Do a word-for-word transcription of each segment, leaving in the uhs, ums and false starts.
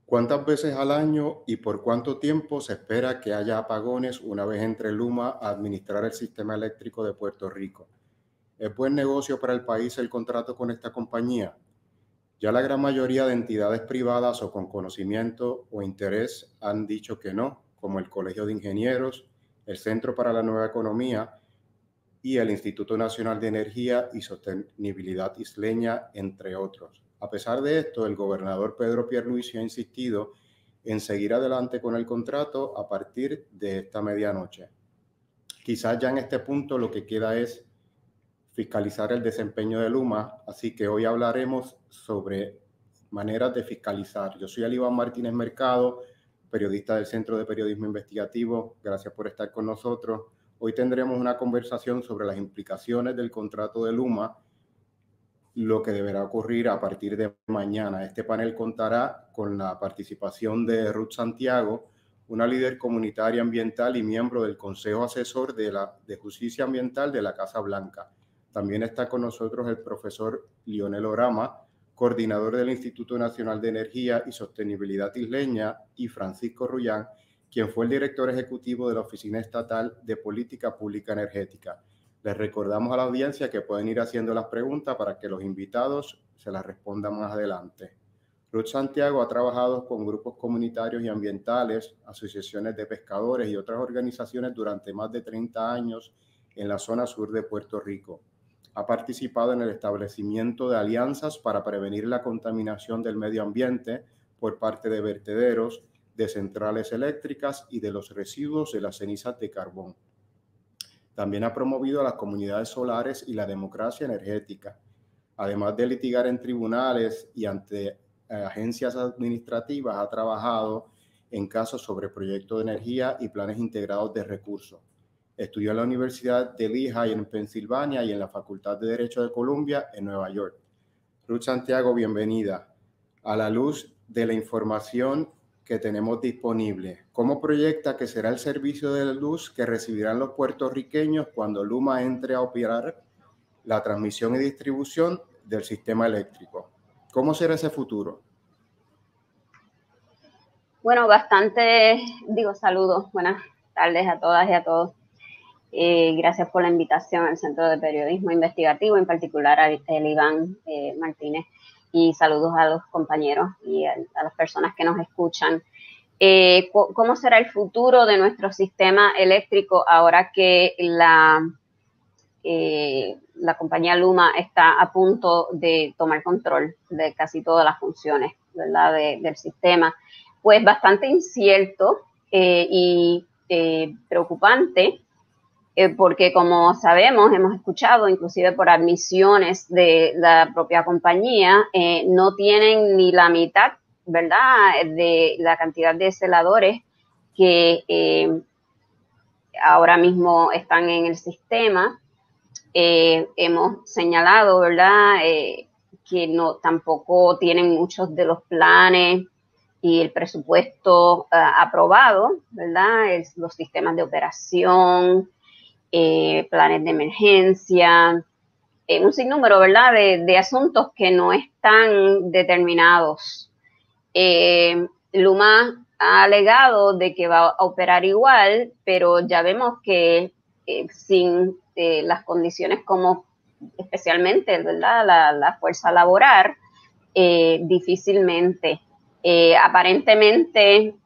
¿Cuántas veces al año y por cuánto tiempo se espera que haya apagones una vez entre Luma a administrar el sistema eléctrico de Puerto Rico? ¿Es buen negocio para el país el contrato con esta compañía? Ya la gran mayoría de entidades privadas o con conocimiento o interés han dicho que no, como el Colegio de Ingenieros, el Centro para la Nueva Economía y el Instituto Nacional de Energía y Sostenibilidad Isleña, entre otros. A pesar de esto, el gobernador Pedro Pierluisi ha insistido en seguir adelante con el contrato a partir de esta medianoche. Quizás ya en este punto lo que queda es fiscalizar el desempeño de Luma, así que hoy hablaremos sobre maneras de fiscalizar. Yo soy Alibán Martínez Mercado, periodista del Centro de Periodismo Investigativo. Gracias por estar con nosotros. Hoy tendremos una conversación sobre las implicaciones del contrato de Luma, lo que deberá ocurrir a partir de mañana. Este panel contará con la participación de Ruth Santiago, una líder comunitaria ambiental y miembro del Consejo Asesor de, la, de Justicia Ambiental de la Casa Blanca. También está con nosotros el profesor Lionel Orama, coordinador del Instituto Nacional de Energía y Sostenibilidad Isleña, y Francisco Rullán, quien fue el director ejecutivo de la Oficina Estatal de Política Pública Energética. Les recordamos a la audiencia que pueden ir haciendo las preguntas para que los invitados se las respondan más adelante. Ruth Santiago ha trabajado con grupos comunitarios y ambientales, asociaciones de pescadores y otras organizaciones durante más de treinta años en la zona sur de Puerto Rico. Ha participado en el establecimiento de alianzas para prevenir la contaminación del medio ambiente por parte de vertederos, de centrales eléctricas y de los residuos de las cenizas de carbón. También ha promovido a las comunidades solares y la democracia energética, además de litigar en tribunales y ante eh, agencias administrativas. Ha trabajado en casos sobre proyectos de energía y planes integrados de recursos. Estudió en la Universidad de Lehigh en Pensilvania y en la Facultad de Derecho de Columbia en Nueva York. Ruth Santiago, bienvenida. A la luz de la información que tenemos disponible, ¿cómo proyecta que será el servicio de luz que recibirán los puertorriqueños cuando Luma entre a operar la transmisión y distribución del sistema eléctrico? ¿Cómo será ese futuro? Bueno, bastante, digo, saludos, buenas tardes a todas y a todos. Eh, gracias por la invitación al Centro de Periodismo Investigativo, en particular a Eliván eh, Martínez, y saludos a los compañeros y a, a las personas que nos escuchan. Eh, ¿Cómo será el futuro de nuestro sistema eléctrico ahora que la, eh, la compañía Luma está a punto de tomar control de casi todas las funciones, ¿verdad?, de, del sistema? Pues bastante incierto eh, y eh, preocupante, eh, porque como sabemos, hemos escuchado inclusive por admisiones de la propia compañía, eh, no tienen ni la mitad, ¿verdad?, de la cantidad de celadores que eh, ahora mismo están en el sistema. Eh, hemos señalado, ¿verdad?, eh, que no, tampoco tienen muchos de los planes y el presupuesto uh, aprobado, ¿verdad?, es los sistemas de operación, eh, planes de emergencia, eh, un sinnúmero, ¿verdad?, de, de asuntos que no están determinados. Eh, Luma ha alegado de que va a operar igual, pero ya vemos que eh, sin eh, las condiciones como especialmente, ¿verdad?, la, la fuerza laboral, eh, difícilmente. Eh, aparentemente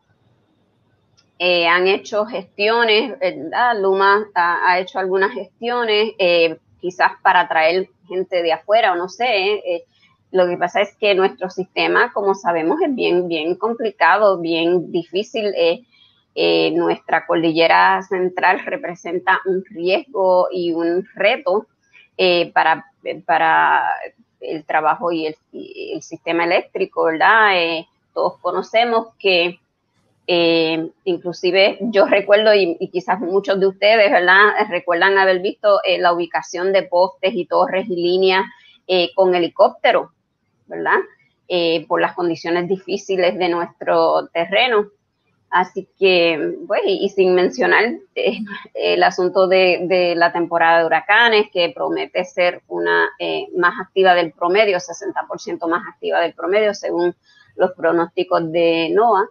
eh, han hecho gestiones, ¿verdad? Luma ha, ha hecho algunas gestiones, eh, quizás para traer gente de afuera o no sé. Eh, lo que pasa es que nuestro sistema, como sabemos, es bien, bien complicado, bien difícil. Eh, eh, nuestra cordillera central representa un riesgo y un reto eh, para, para el trabajo y el, y el sistema eléctrico, ¿verdad? Eh, todos conocemos que Eh, inclusive yo recuerdo, y, y quizás muchos de ustedes, ¿verdad?, recuerdan haber visto eh, la ubicación de postes y torres y líneas eh, con helicóptero, ¿verdad?, eh, por las condiciones difíciles de nuestro terreno. Así que, pues, y, y sin mencionar eh, el asunto de, de la temporada de huracanes, que promete ser una eh, más activa del promedio, sesenta por ciento más activa del promedio, según los pronósticos de NOAA.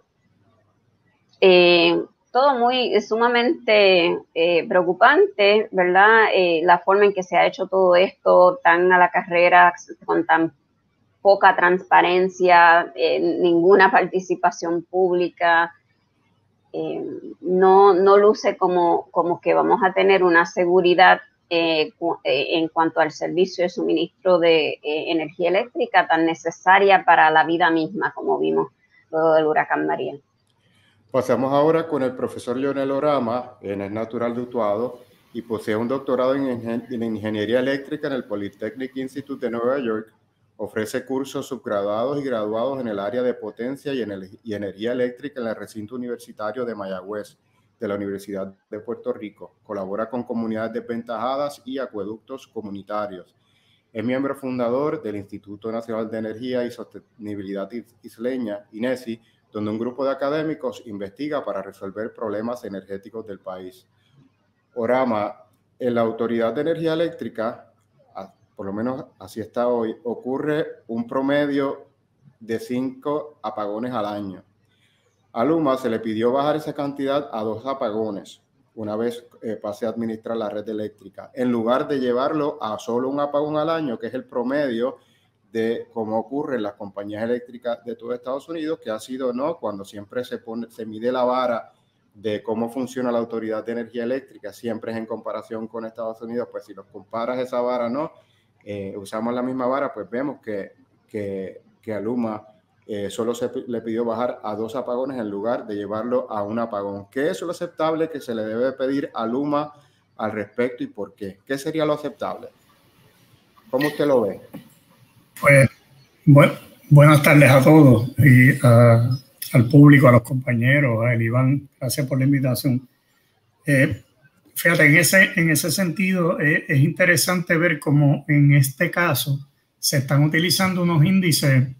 Eh, todo muy sumamente eh, preocupante, ¿verdad? Eh, la forma en que se ha hecho todo esto tan a la carrera, con tan poca transparencia, eh, ninguna participación pública. Eh, no, no luce como, como que vamos a tener una seguridad eh, en cuanto al servicio de suministro de eh, energía eléctrica tan necesaria para la vida misma, como vimos luego del huracán María. Pasamos ahora con el profesor Leonel Orama. Él es natural de Utuado y posee un doctorado en, ingen en Ingeniería Eléctrica en el Polytechnic Institute de Nueva York. Ofrece cursos subgraduados y graduados en el área de potencia y, en y energía eléctrica en el recinto universitario de Mayagüez de la Universidad de Puerto Rico. Colabora con comunidades desventajadas y acueductos comunitarios. Es miembro fundador del Instituto Nacional de Energía y Sostenibilidad Isleña, INESI, donde un grupo de académicos investiga para resolver problemas energéticos del país. Orama, en la Autoridad de Energía Eléctrica, por lo menos así está hoy, ocurre un promedio de cinco apagones al año. A LUMA se le pidió bajar esa cantidad a dos apagones, una vez eh, pase a administrar la red eléctrica, en lugar de llevarlo a solo un apagón al año, que es el promedio de cómo ocurre en las compañías eléctricas de todo Estados Unidos, que ha sido, ¿no?, cuando siempre se, pone, se mide la vara de cómo funciona la Autoridad de Energía Eléctrica, siempre es en comparación con Estados Unidos. Pues si los comparas esa vara, ¿no?, eh, usamos la misma vara, pues vemos que, que, que a LUMA eh, solo se le pidió bajar a dos apagones en lugar de llevarlo a un apagón. ¿Qué es lo aceptable que se le debe pedir a LUMA al respecto y por qué? ¿Qué sería lo aceptable? ¿Cómo usted lo ve? Pues, bueno, buenas tardes a todos y uh, al público, a los compañeros, a Iván, gracias por la invitación. Eh, fíjate, en ese, en ese sentido eh, es interesante ver cómo en este caso se están utilizando unos índices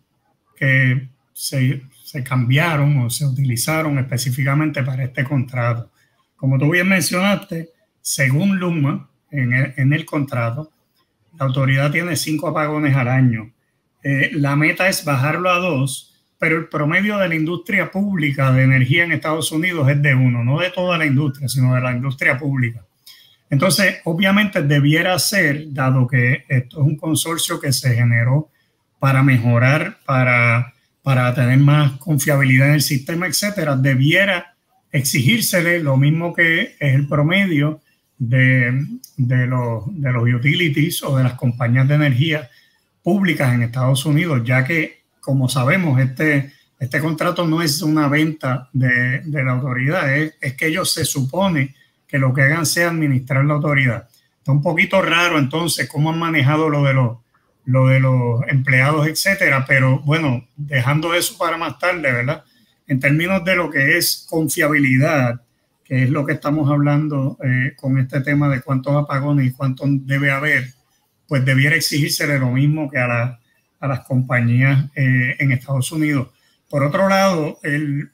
que se, se cambiaron o se utilizaron específicamente para este contrato. Como tú bien mencionaste, según LUMA, en el, en el contrato, la autoridad tiene cinco apagones al año. Eh, la meta es bajarlo a dos, pero el promedio de la industria pública de energía en Estados Unidos es de uno, no de toda la industria, sino de la industria pública. Entonces, obviamente debiera ser, dado que esto es un consorcio que se generó para mejorar, para, para tener más confiabilidad en el sistema, etcétera, debiera exigírsele lo mismo que es el promedio de, de, los, de los utilities o de las compañías de energía públicas en Estados Unidos, ya que, como sabemos, este, este contrato no es una venta de, de la autoridad, es, es que ellos se supone que lo que hagan sea administrar la autoridad. Está un poquito raro entonces cómo han manejado lo de los, lo de los empleados, etcétera, pero bueno, dejando eso para más tarde, ¿verdad? En términos de lo que es confiabilidad, que es lo que estamos hablando eh, con este tema de cuántos apagones y cuántos debe haber, pues debiera exigírsele lo mismo que a, la, a las compañías eh, en Estados Unidos. Por otro lado, el,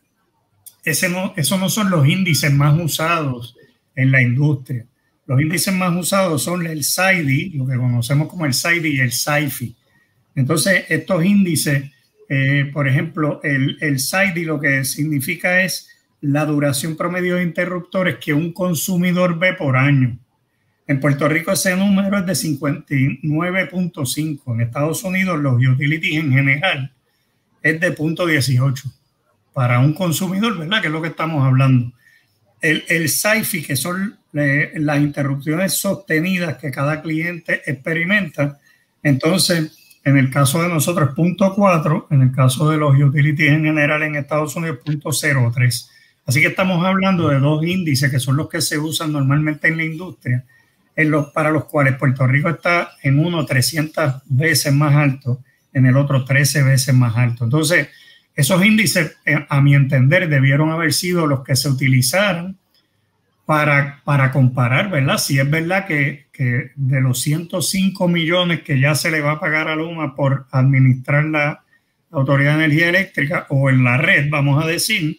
ese no, esos no son los índices más usados en la industria. Los índices más usados son el S I D I, lo que conocemos como el S I D I y el S A I F I. Entonces, estos índices, eh, por ejemplo, el, el S I D I lo que significa es la duración promedio de interruptores que un consumidor ve por año. En Puerto Rico ese número es de cincuenta y nueve punto cinco. En Estados Unidos los utilities en general es de punto dieciocho para un consumidor, ¿verdad? Que es lo que estamos hablando. El, el S A I F I, que son eh, las interrupciones sostenidas que cada cliente experimenta, entonces en el caso de nosotros es punto cuatro, en el caso de los utilities en general en Estados Unidos punto cero tres. Así que estamos hablando de dos índices que son los que se usan normalmente en la industria, en los, para los cuales Puerto Rico está en uno trescientas veces más alto, en el otro trece veces más alto. Entonces, esos índices, a mi entender, debieron haber sido los que se utilizaran para, para comparar, ¿verdad? Si es verdad que, que de los ciento cinco millones que ya se le va a pagar a LUMA por administrar la Autoridad de Energía Eléctrica o en la red, vamos a decir,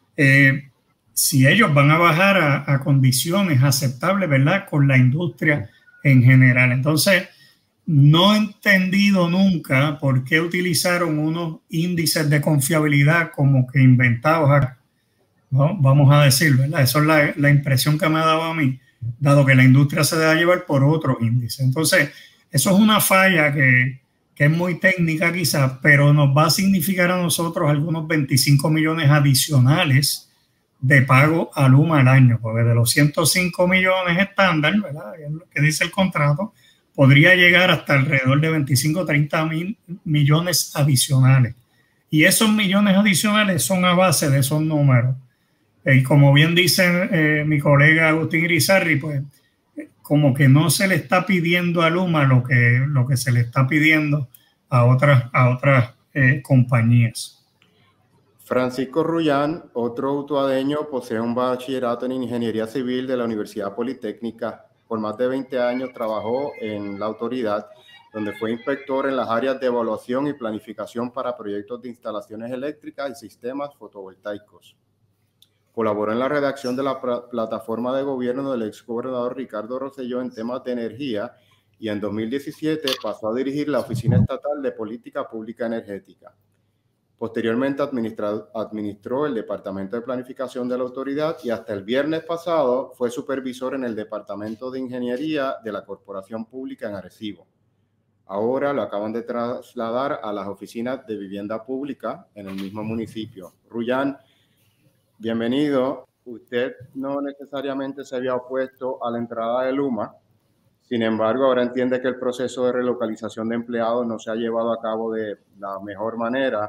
Eh, si ellos van a bajar a, a condiciones aceptables, ¿verdad?, con la industria en general. Entonces, no he entendido nunca por qué utilizaron unos índices de confiabilidad como que inventados, ¿no? Vamos a decir, ¿verdad? Esa es la, la impresión que me ha dado a mí, dado que la industria se debe llevar por otros índices. Entonces, eso es una falla que, que es muy técnica quizás, pero nos va a significar a nosotros algunos veinticinco millones adicionales de pago a Luma al año, porque de los ciento cinco millones estándar, ¿verdad?, que dice el contrato, podría llegar hasta alrededor de veinticinco, treinta mil millones adicionales. Y esos millones adicionales son a base de esos números. Y como bien dice eh, mi colega Agustín Irizarry, pues como que no se le está pidiendo a Luma lo que, lo que se le está pidiendo a otras, a otras eh, compañías. Francisco Rullán, otro utuadeño, posee un bachillerato en Ingeniería Civil de la Universidad Politécnica. Por más de veinte años trabajó en la autoridad, donde fue inspector en las áreas de evaluación y planificación para proyectos de instalaciones eléctricas y sistemas fotovoltaicos. Colaboró en la redacción de la plataforma de gobierno del exgobernador Ricardo Rosselló en temas de energía y en dos mil diecisiete pasó a dirigir la Oficina Estatal de Política Pública Energética. Posteriormente administró, administró el Departamento de Planificación de la Autoridad y hasta el viernes pasado fue supervisor en el Departamento de Ingeniería de la Corporación Pública en Arecibo. Ahora lo acaban de trasladar a las oficinas de vivienda pública en el mismo municipio. Rullán, bienvenido. Usted no necesariamente se había opuesto a la entrada de Luma. Sin embargo, ahora entiende que el proceso de relocalización de empleados no se ha llevado a cabo de la mejor manera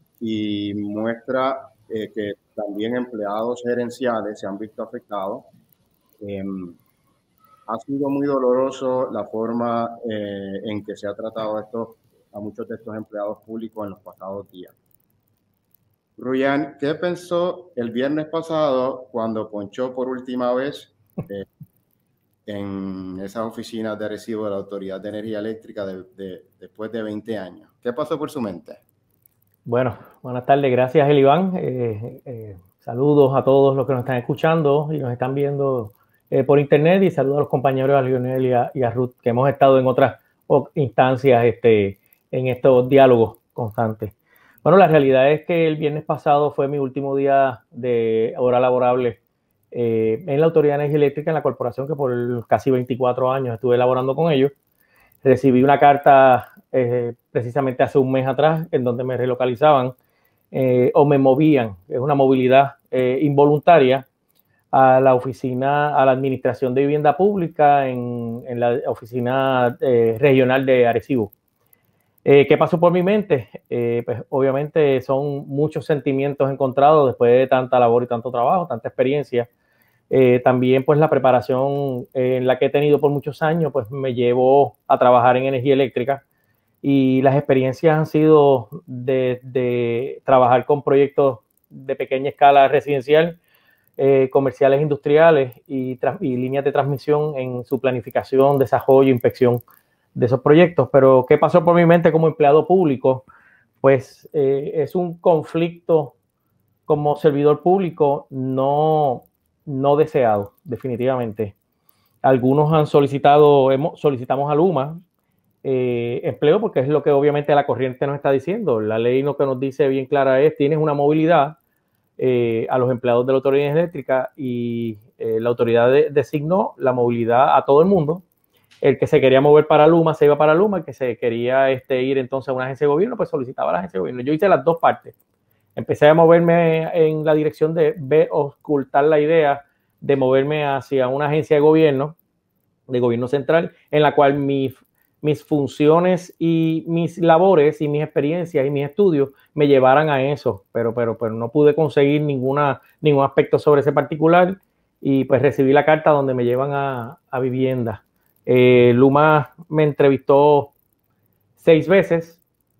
y muestra eh, que también empleados gerenciales se han visto afectados. Eh, ha sido muy doloroso la forma eh, en que se ha tratado esto, a muchos de estos empleados públicos en los pasados días. Rullán, ¿qué pensó el viernes pasado cuando ponchó por última vez eh, en esas oficinas de Arecibo de la Autoridad de Energía Eléctrica de, de, después de veinte años? ¿Qué pasó por su mente? Bueno, buenas tardes. Gracias, Eliván. Eh, eh, saludos a todos los que nos están escuchando y nos están viendo eh, por internet, y saludos a los compañeros, a Lionel y a, y a Ruth, que hemos estado en otras instancias este, en estos diálogos constantes. Bueno, la realidad es que el viernes pasado fue mi último día de hora laborable eh, en la Autoridad de Energía Eléctrica, en la corporación que por casi veinticuatro años estuve laborando con ellos. Recibí una carta eh, precisamente hace un mes atrás en donde me relocalizaban eh, o me movían, es una movilidad eh, involuntaria, a la oficina, a la Administración de Vivienda Pública en, en la oficina eh, regional de Arecibo. Eh, ¿Qué pasó por mi mente? Eh, pues obviamente son muchos sentimientos encontrados después de tanta labor y tanto trabajo, tanta experiencia. Eh, también pues la preparación eh, en la que he tenido por muchos años pues me llevó a trabajar en energía eléctrica, y las experiencias han sido de, de trabajar con proyectos de pequeña escala residencial, eh, comerciales, industriales y, y líneas de transmisión en su planificación, desarrollo, inspección de esos proyectos. Pero ¿qué pasó por mi mente como empleado público? Pues eh, es un conflicto como servidor público no... no deseado, definitivamente. Algunos han solicitado, hemos, solicitamos a Luma eh, empleo, porque es lo que obviamente la corriente nos está diciendo. La ley lo que nos dice bien clara es: tienes una movilidad eh, a los empleados de la Autoridad Eléctrica, y eh, la autoridad de, designó la movilidad a todo el mundo. El que se quería mover para Luma se iba para Luma, el que se quería este, ir entonces a una agencia de gobierno pues solicitaba a la agencia de gobierno. Yo hice las dos partes. Empecé a moverme en la dirección de ver, ocultar la idea de moverme hacia una agencia de gobierno, de gobierno central, en la cual mis, mis funciones y mis labores y mis experiencias y mis estudios me llevaran a eso, pero, pero, pero no pude conseguir ninguna, ningún aspecto sobre ese particular, y pues recibí la carta donde me llevan a, a vivienda. Eh, Luma me entrevistó seis veces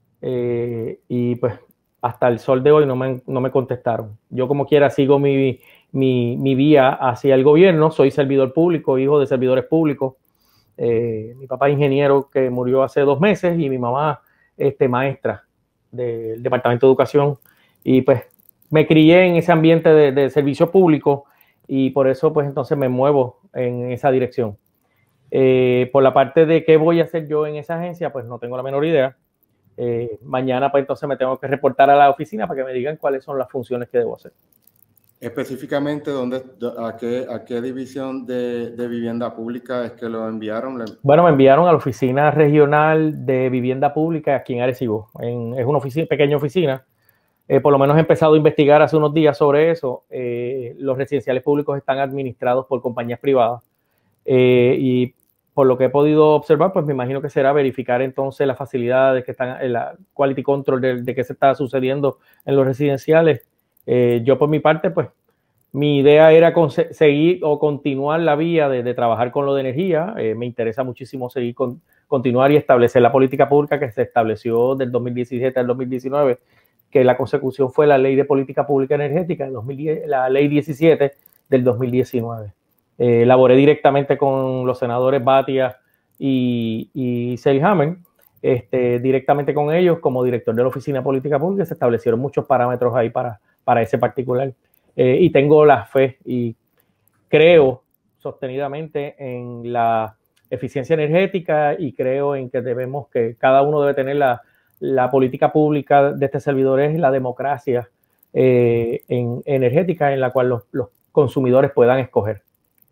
eh, y pues hasta el sol de hoy no me, no me contestaron. Yo como quiera sigo mi, mi, mi vía hacia el gobierno. Soy servidor público, hijo de servidores públicos. Eh, mi papá ingeniero que murió hace dos meses y mi mamá este, maestra del Departamento de Educación. Y pues me crié en ese ambiente de, de servicio público, y por eso pues entonces me muevo en esa dirección. Eh, por la parte de qué voy a hacer yo en esa agencia, pues no tengo la menor idea. Eh, mañana pues entonces me tengo que reportar a la oficina para que me digan cuáles son las funciones que debo hacer. Específicamente, ¿dónde, a, qué, ¿a qué división de, de vivienda pública es que lo enviaron? Bueno, me enviaron a la Oficina Regional de Vivienda Pública aquí en Arecibo. En, es una oficina, pequeña oficina. Eh, por lo menos he empezado a investigar hace unos días sobre eso. Eh, los residenciales públicos están administrados por compañías privadas. Eh, y por lo que he podido observar, pues me imagino que será verificar entonces las facilidades que están, en la quality control de, de qué se está sucediendo en los residenciales. Eh, yo por mi parte, pues mi idea era seguir o continuar la vía de, de trabajar con lo de energía. Eh, me interesa muchísimo seguir con, continuar y establecer la política pública que se estableció del dos mil diecisiete al dos mil diecinueve, que la consecución fue la Ley de Política Pública Energética, del dos mil diez, la Ley diecisiete del dos mil diecinueve. Eh, laboré directamente con los senadores Batia y, y Selhammer, este, directamente con ellos como director de la Oficina de Política Pública. Se establecieron muchos parámetros ahí para, para ese particular. Eh, y tengo la fe y creo sostenidamente en la eficiencia energética y creo en que debemos, que cada uno debe tener la, la política pública de este servidor es la democracia eh, en, energética en la cual los, los consumidores puedan escoger.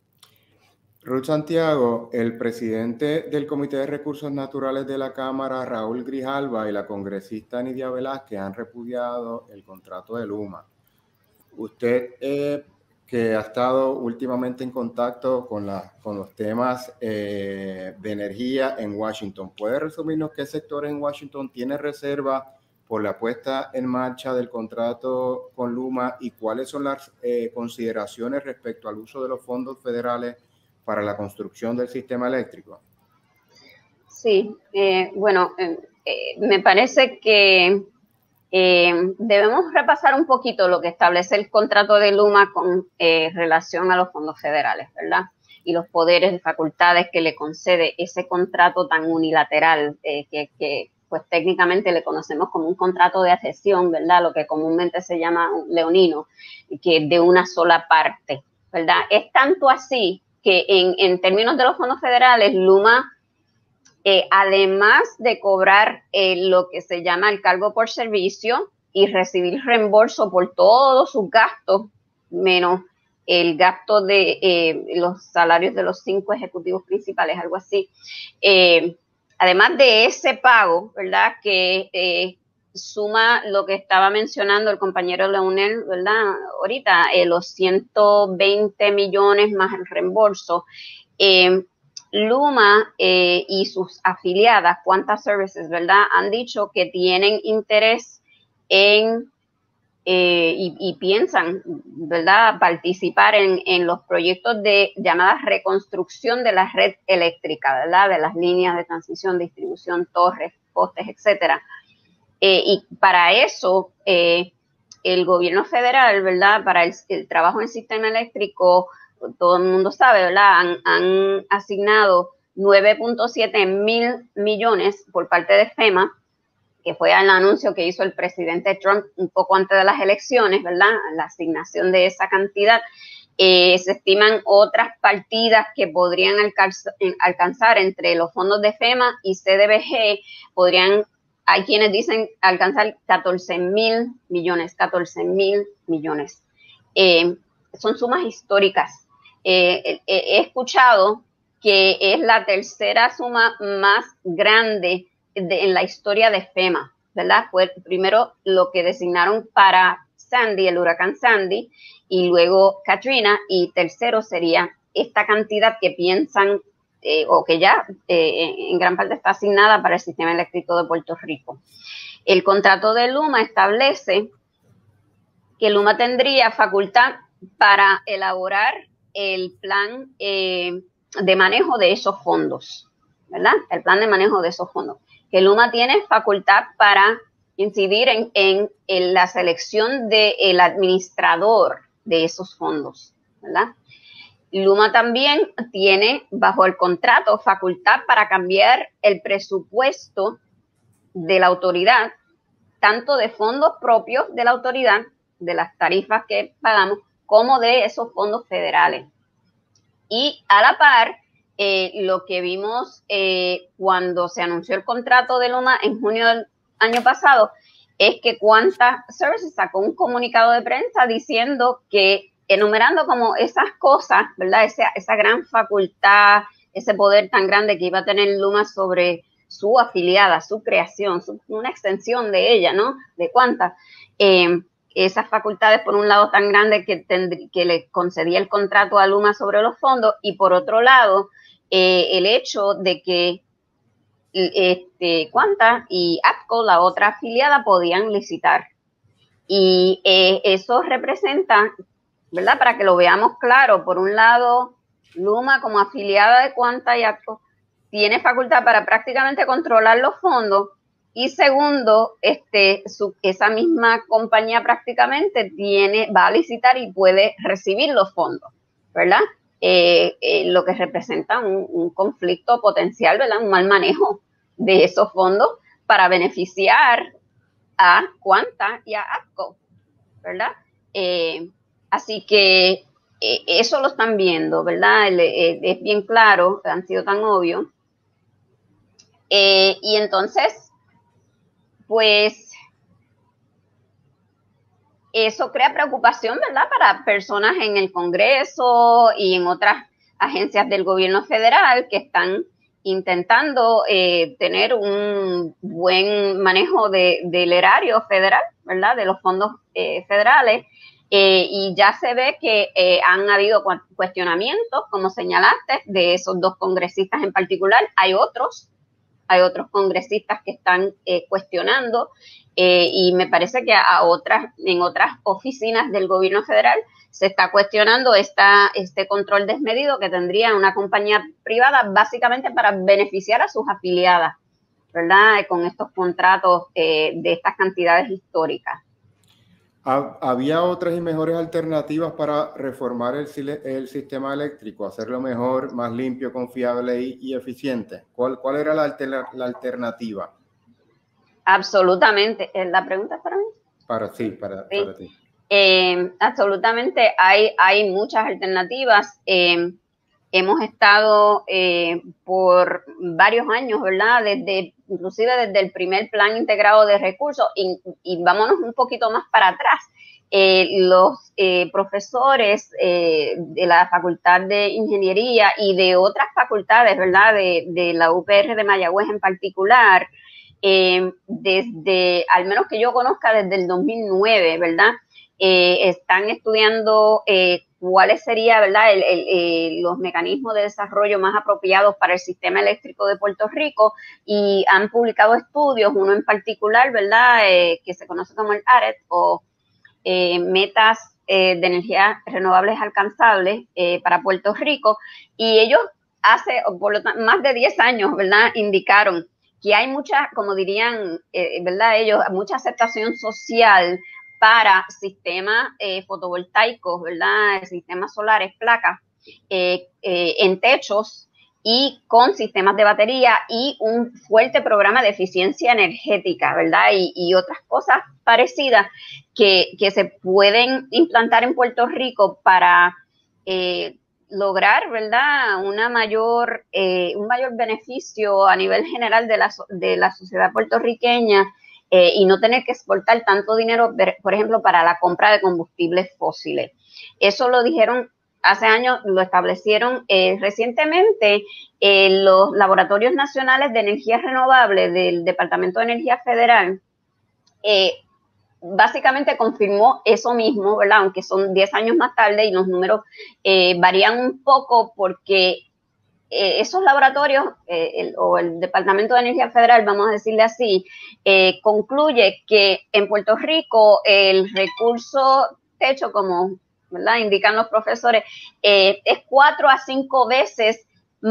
Ruth Santiago, el presidente del Comité de Recursos Naturales de la Cámara, Raúl Grijalva, y la congresista Nidia Velázquez han repudiado el contrato de Luma. Usted, eh, que ha estado últimamente en contacto con, la, con los temas eh, de energía en Washington, ¿puede resumirnos qué sectores en Washington tiene reserva por la puesta en marcha del contrato con Luma y cuáles son las eh, consideraciones respecto al uso de los fondos federales para la construcción del sistema eléctrico? Sí, eh, bueno, eh, eh, me parece que eh, debemos repasar un poquito lo que establece el contrato de Luma con eh, relación a los fondos federales, ¿verdad? Y los poderes y facultades que le concede ese contrato tan unilateral, eh, que, que pues técnicamente le conocemos como un contrato de adhesión, ¿verdad? Lo que comúnmente se llama un leonino, que de una sola parte, ¿verdad? Es tanto así que en, en términos de los fondos federales, Luma, eh, además de cobrar eh, lo que se llama el cargo por servicio y recibir reembolso por todos sus gastos, menos el gasto de eh, los salarios de los cinco ejecutivos principales, algo así, eh, además de ese pago, ¿verdad?, que eh, suma lo que estaba mencionando el compañero Leonel, ¿verdad?, ahorita, eh, los ciento veinte millones más el reembolso. Eh, Luma eh, y sus afiliadas, Quanta Services, ¿verdad?, han dicho que tienen interés en eh, y, y piensan, ¿verdad?, participar en, en los proyectos de llamadas reconstrucción de la red eléctrica, ¿verdad?, de las líneas de transmisión, distribución, torres, postes, etcétera. Eh, y para eso, eh, el gobierno federal, ¿verdad?, para el, el trabajo en el sistema eléctrico, todo el mundo sabe, ¿verdad?, han, han asignado nueve punto siete mil millones por parte de FEMA, que fue el anuncio que hizo el presidente Trump un poco antes de las elecciones, ¿verdad?, la asignación de esa cantidad. Eh, se estiman otras partidas que podrían alcanzar, alcanzar entre los fondos de FEMA y C D B G, podrían, hay quienes dicen alcanzar catorce mil millones, catorce mil millones. Eh, son sumas históricas. Eh, eh, he escuchado que es la tercera suma más grande de, en la historia de FEMA, ¿verdad? Fue primero lo que designaron para Sandy, el huracán Sandy, y luego Katrina, y tercero sería esta cantidad que piensan eh, o que ya eh, en gran parte está asignada para el sistema eléctrico de Puerto Rico. El contrato de Luma establece que Luma tendría facultad para elaborar el plan eh, de manejo de esos fondos, ¿verdad? El plan de manejo de esos fondos. Que Luma tiene facultad para incidir en, en, en la selección del administrador de esos fondos, ¿verdad? Luma también tiene, bajo el contrato, facultad para cambiar el presupuesto de la autoridad, tanto de fondos propios de la autoridad, de las tarifas que pagamos, como de esos fondos federales. Y a la par, eh, lo que vimos eh, cuando se anunció el contrato de Luma en junio del año pasado es que Quanta Services sacó un comunicado de prensa diciendo que, enumerando como esas cosas, ¿verdad? Esa, esa gran facultad, ese poder tan grande que iba a tener Luma sobre su afiliada, su creación, su, una extensión de ella, ¿no? De Quanta. Eh, esas facultades, por un lado, tan grandes que, que le concedía el contrato a Luma sobre los fondos, y por otro lado, eh, el hecho de que este, Quanta y APCO, la otra afiliada, podían licitar. Y eh, eso representa, ¿verdad? Para que lo veamos claro, por un lado, Luma como afiliada de Quanta y APCO tiene facultad para prácticamente controlar los fondos, y segundo, este, su, esa misma compañía prácticamente tiene, va a licitar y puede recibir los fondos, ¿verdad? Eh, eh, lo que representa un, un conflicto potencial, ¿verdad? Un mal manejo de esos fondos para beneficiar a Quanta y a APCO, ¿verdad? Eh, así que eh, eso lo están viendo, ¿verdad? El, eh, es bien claro, han sido tan obvios. Eh, y entonces, pues, eso crea preocupación, ¿verdad? Para personas en el Congreso y en otras agencias del gobierno federal que están intentando eh, tener un buen manejo de, del erario federal, ¿verdad? De los fondos eh, federales. Eh, y ya se ve que eh, han habido cuestionamientos, como señalaste, de esos dos congresistas en particular. Hay otros. Hay otros congresistas que están eh, cuestionando eh, y me parece que a otras, en otras oficinas del gobierno federal se está cuestionando esta, este control desmedido que tendría una compañía privada básicamente para beneficiar a sus afiliadas, ¿verdad? Con estos contratos eh, de estas cantidades históricas. ¿Había otras y mejores alternativas para reformar el, el sistema eléctrico, hacerlo mejor, más limpio, confiable y, y eficiente? ¿Cuál, cuál era la, alter, la alternativa? Absolutamente. ¿La pregunta es para mí? Para, sí, para, sí. para ti. Eh, absolutamente. Hay, hay muchas alternativas. Eh, hemos estado eh, por varios años, ¿verdad? Desde, inclusive desde el primer plan integrado de recursos, y, y vámonos un poquito más para atrás. Eh, los eh, profesores eh, de la Facultad de Ingeniería y de otras facultades, ¿verdad? De, de la U P R de Mayagüez en particular, eh, desde, al menos que yo conozca, desde el dos mil nueve, ¿verdad? Eh, están estudiando eh, cuáles serían, ¿verdad?, el, el, el, los mecanismos de desarrollo más apropiados para el sistema eléctrico de Puerto Rico, y han publicado estudios, uno en particular, ¿verdad?, eh, que se conoce como el A R E T, o eh, Metas eh, de Energías Renovables Alcanzables eh, para Puerto Rico, y ellos hace por lo tanto, más de diez años, ¿verdad?, indicaron que hay mucha, como dirían, eh, ¿verdad?, ellos, mucha aceptación social para sistemas eh, fotovoltaicos, ¿verdad? Sistemas solares, placas, eh, eh, en techos y con sistemas de batería y un fuerte programa de eficiencia energética, ¿verdad? Y, y otras cosas parecidas que, que se pueden implantar en Puerto Rico para eh, lograr, ¿verdad?, una mayor, eh, un mayor beneficio a nivel general de la, de la sociedad puertorriqueña, Eh, y no tener que exportar tanto dinero, por ejemplo, para la compra de combustibles fósiles. Eso lo dijeron hace años, lo establecieron eh, recientemente eh, los laboratorios nacionales de energías renovables del Departamento de Energía Federal. Eh, básicamente confirmó eso mismo, ¿verdad? Aunque son diez años más tarde y los números eh, varían un poco porque Eh, esos laboratorios eh, el, o el Departamento de Energía Federal, vamos a decirle así, eh, concluye que en Puerto Rico el recurso techo, como, ¿verdad?, indican los profesores, eh, es cuatro a cinco veces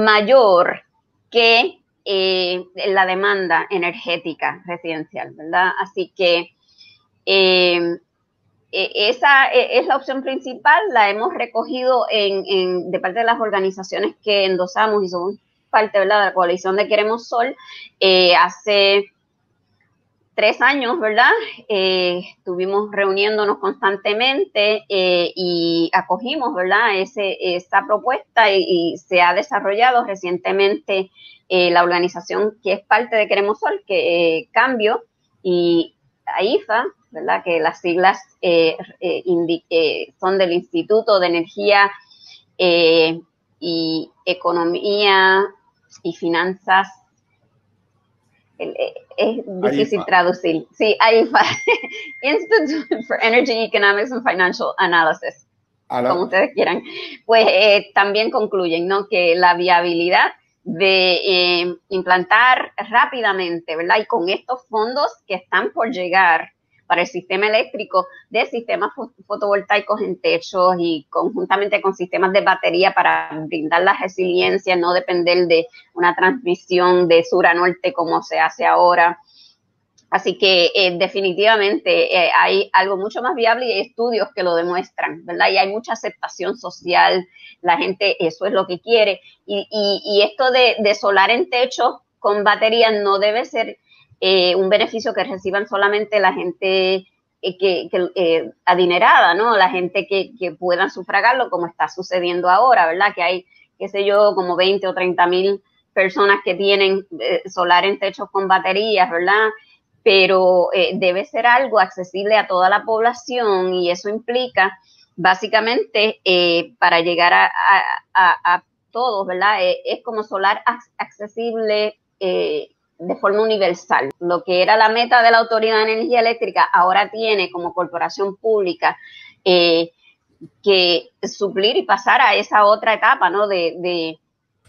mayor que eh, la demanda energética residencial, ¿verdad? Así que eh, esa es la opción principal, la hemos recogido en, en, de parte de las organizaciones que endosamos y somos parte, ¿verdad?, de la coalición de Queremos Sol. Eh, hace tres años, ¿verdad? Eh, estuvimos reuniéndonos constantemente eh, y acogimos, ¿verdad? Ese, esa propuesta y, y se ha desarrollado recientemente eh, la organización que es parte de Queremos Sol, que eh, Cambio, y AIFA, ¿verdad? Que las siglas eh, eh, eh, son del Instituto de Energía eh, y Economía y Finanzas. Es difícil AIFA. Traducir. Sí, AIFA, Institute for Energy, Economics and Financial Analysis, Hello. Como ustedes quieran. Pues eh, también concluyen, ¿no? Que la viabilidad de eh, implantar rápidamente, ¿verdad? Y con estos fondos que están por llegar para el sistema eléctrico, de sistemas fotovoltaicos en techos y conjuntamente con sistemas de batería para brindar la resiliencia, no depender de una transmisión de sur a norte como se hace ahora. Así que eh, definitivamente eh, hay algo mucho más viable y hay estudios que lo demuestran, ¿verdad? Y hay mucha aceptación social, la gente eso es lo que quiere. Y, y, y esto de, de solar en techo con baterías no debe ser Eh, un beneficio que reciban solamente la gente eh, que, que eh, adinerada, ¿no? La gente que, que puedan sufragarlo, como está sucediendo ahora, ¿verdad? Que hay, qué sé yo, como veinte o treinta mil personas que tienen eh, solar en techos con baterías, ¿verdad? Pero eh, debe ser algo accesible a toda la población y eso implica, básicamente, eh, para llegar a, a, a, a todos, ¿verdad? Eh, es como solar accesible eh, de forma universal. Lo que era la meta de la Autoridad de Energía Eléctrica ahora tiene como corporación pública eh, que suplir y pasar a esa otra etapa, ¿no? De, de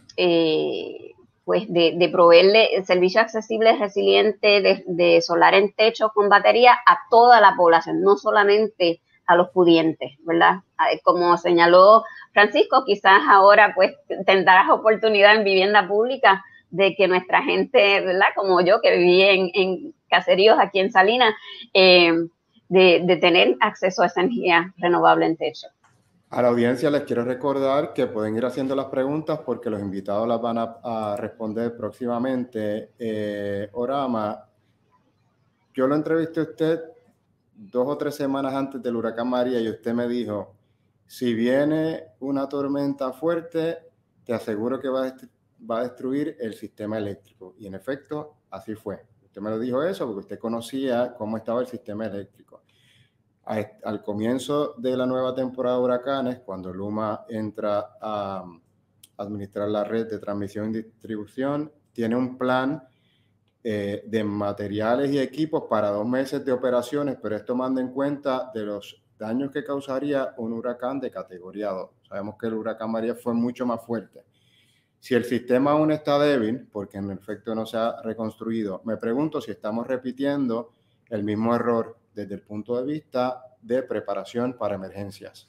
eh, pues de, de proveerle servicio accesible, resiliente, de, de solar en techo con batería a toda la población, no solamente a los pudientes, ¿verdad? Como señaló Francisco, quizás ahora pues tendrás oportunidad en vivienda pública de que nuestra gente, ¿verdad? Como yo, que viví en, en caseríos aquí en Salinas, eh, de, de tener acceso a esa energía renovable en techo. A la audiencia les quiero recordar que pueden ir haciendo las preguntas porque los invitados las van a, a responder próximamente. Eh, Orama, yo lo entrevisté a usted dos o tres semanas antes del huracán María y usted me dijo, si viene una tormenta fuerte, te aseguro que va a va a destruir el sistema eléctrico. Y en efecto, así fue. Usted me lo dijo eso porque usted conocía cómo estaba el sistema eléctrico. A, al comienzo de la nueva temporada de huracanes, cuando Luma entra a administrar la red de transmisión y distribución, tiene un plan eh, de materiales y equipos para dos meses de operaciones, pero esto manda en cuenta de los daños que causaría un huracán de categoría dos. Sabemos que el huracán María fue mucho más fuerte. Si el sistema aún está débil, porque en efecto no se ha reconstruido, me pregunto si estamos repitiendo el mismo error desde el punto de vista de preparación para emergencias.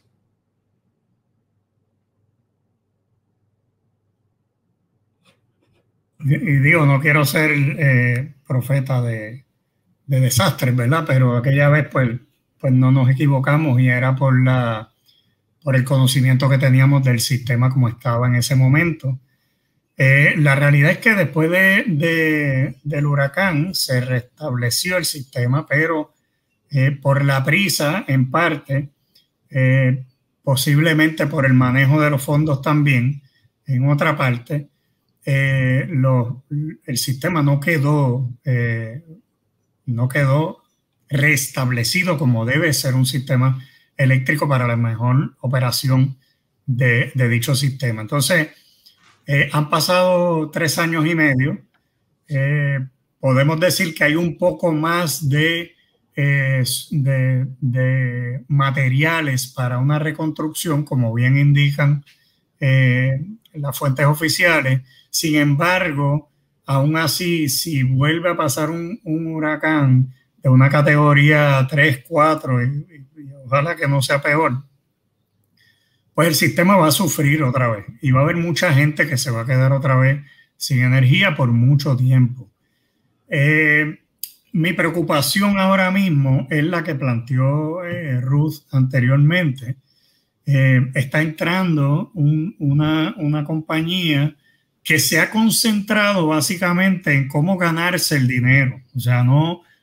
Y, y digo, no quiero ser eh, profeta de, de desastres, ¿verdad? Pero aquella vez pues, pues no nos equivocamos y era por, la, por el conocimiento que teníamos del sistema como estaba en ese momento. Eh, la realidad es que después de, de, del huracán se restableció el sistema, pero eh, por la prisa, en parte, eh, posiblemente por el manejo de los fondos también, en otra parte, eh, los, el sistema no quedó, eh, no quedó restablecido como debe ser un sistema eléctrico para la mejor operación de, de dicho sistema. Entonces, Eh, han pasado tres años y medio. Eh, podemos decir que hay un poco más de, eh, de, de materiales para una reconstrucción, como bien indican eh, las fuentes oficiales. Sin embargo, aún así, si vuelve a pasar un, un huracán de una categoría tres, cuatro, y, y ojalá que no sea peor, pues el sistema va a sufrir otra vez y va a haber mucha gente que se va a quedar otra vez sin energía por mucho tiempo. Eh, mi preocupación ahora mismo es la que planteó eh, Ruth anteriormente. Eh, está entrando un, una, una compañía que se ha concentrado básicamente en cómo ganarse el dinero. O sea, no,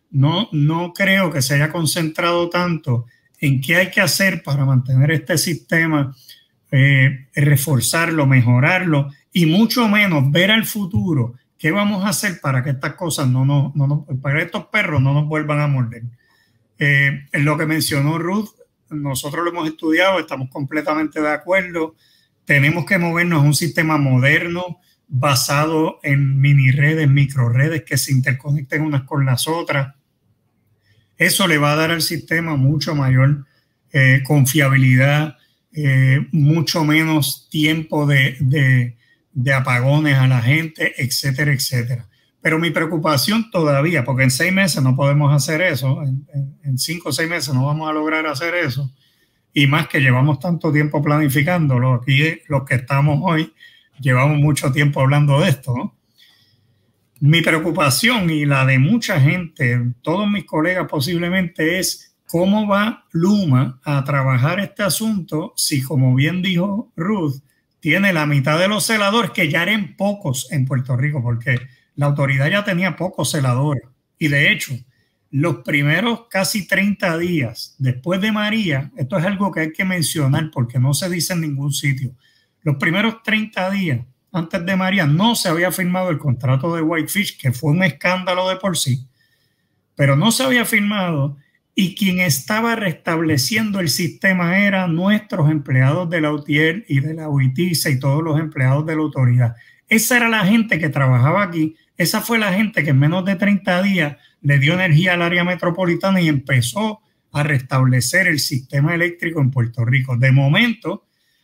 no, no creo que se haya concentrado tanto en qué hay que hacer para mantener este sistema, eh, reforzarlo, mejorarlo, y mucho menos ver al futuro qué vamos a hacer para que estas cosas no nos, no nos, para que estos perros no nos vuelvan a morder. Eh, en lo que mencionó Ruth, nosotros lo hemos estudiado, estamos completamente de acuerdo. Tenemos que movernos a un sistema moderno basado en mini redes, micro redes que se interconecten unas con las otras. Eso le va a dar al sistema mucho mayor eh, confiabilidad, eh, mucho menos tiempo de, de, de apagones a la gente, etcétera, etcétera. Pero mi preocupación todavía, porque en seis meses no podemos hacer eso, en, en, en cinco o seis meses no vamos a lograr hacer eso, y más que llevamos tanto tiempo planificándolo, aquí los que estamos hoy llevamos mucho tiempo hablando de esto, ¿no? Mi preocupación y la de mucha gente, todos mis colegas posiblemente, es cómo va Luma a trabajar este asunto si, como bien dijo Ruth, tiene la mitad de los celadores, que ya eran pocos en Puerto Rico, porque la autoridad ya tenía pocos celadores. Y de hecho, los primeros casi treinta días después de María, esto es algo que hay que mencionar porque no se dice en ningún sitio, los primeros treinta días antes de María no se había firmado el contrato de Whitefish, que fue un escándalo de por sí, pero no se había firmado, y quien estaba restableciendo el sistema eran nuestros empleados de la U T I E R y de la U I T I S A y todos los empleados de la autoridad. Esa era la gente que trabajaba aquí, esa fue la gente que en menos de treinta días le dio energía al área metropolitana y empezó a restablecer el sistema eléctrico en Puerto Rico. De momento,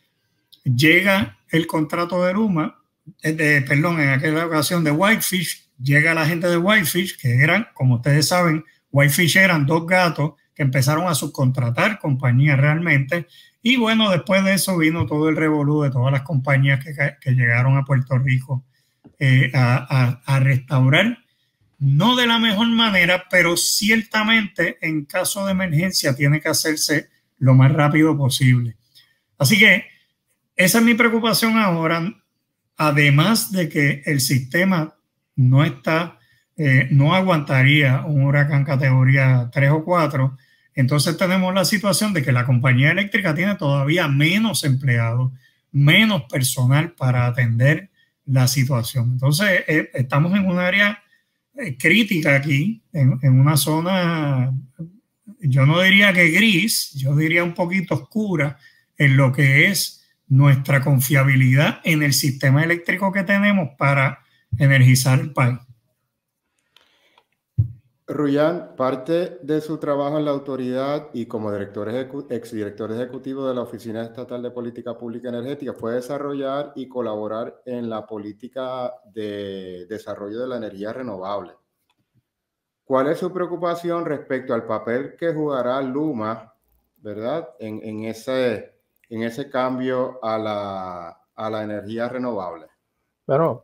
llega el contrato de Luma, de, perdón, en aquella ocasión de Whitefish, llega la gente de Whitefish, que eran, como ustedes saben, Whitefish eran dos gatos que empezaron a subcontratar compañías realmente, y bueno, después de eso vino todo el revolú de todas las compañías que, que llegaron a Puerto Rico eh, a, a, a restaurar, no de la mejor manera, pero ciertamente en caso de emergencia tiene que hacerse lo más rápido posible. Así que esa es mi preocupación ahora, además de que el sistema no está, eh, no aguantaría un huracán categoría tres o cuatro, entonces tenemos la situación de que la compañía eléctrica tiene todavía menos empleados, menos personal para atender la situación. Entonces eh, estamos en un área eh, crítica aquí, en, en una zona, yo no diría que gris, yo diría un poquito oscura en lo que es nuestra confiabilidad en el sistema eléctrico que tenemos para energizar el país. Ruyan, parte de su trabajo en la autoridad y como director ejecu- exdirector ejecutivo de la Oficina Estatal de Política Pública Energética fue desarrollar y colaborar en la política de desarrollo de la energía renovable. ¿Cuál es su preocupación respecto al papel que jugará Luma, verdad, en, en ese... en ese cambio a la, a la energía renovable? Bueno,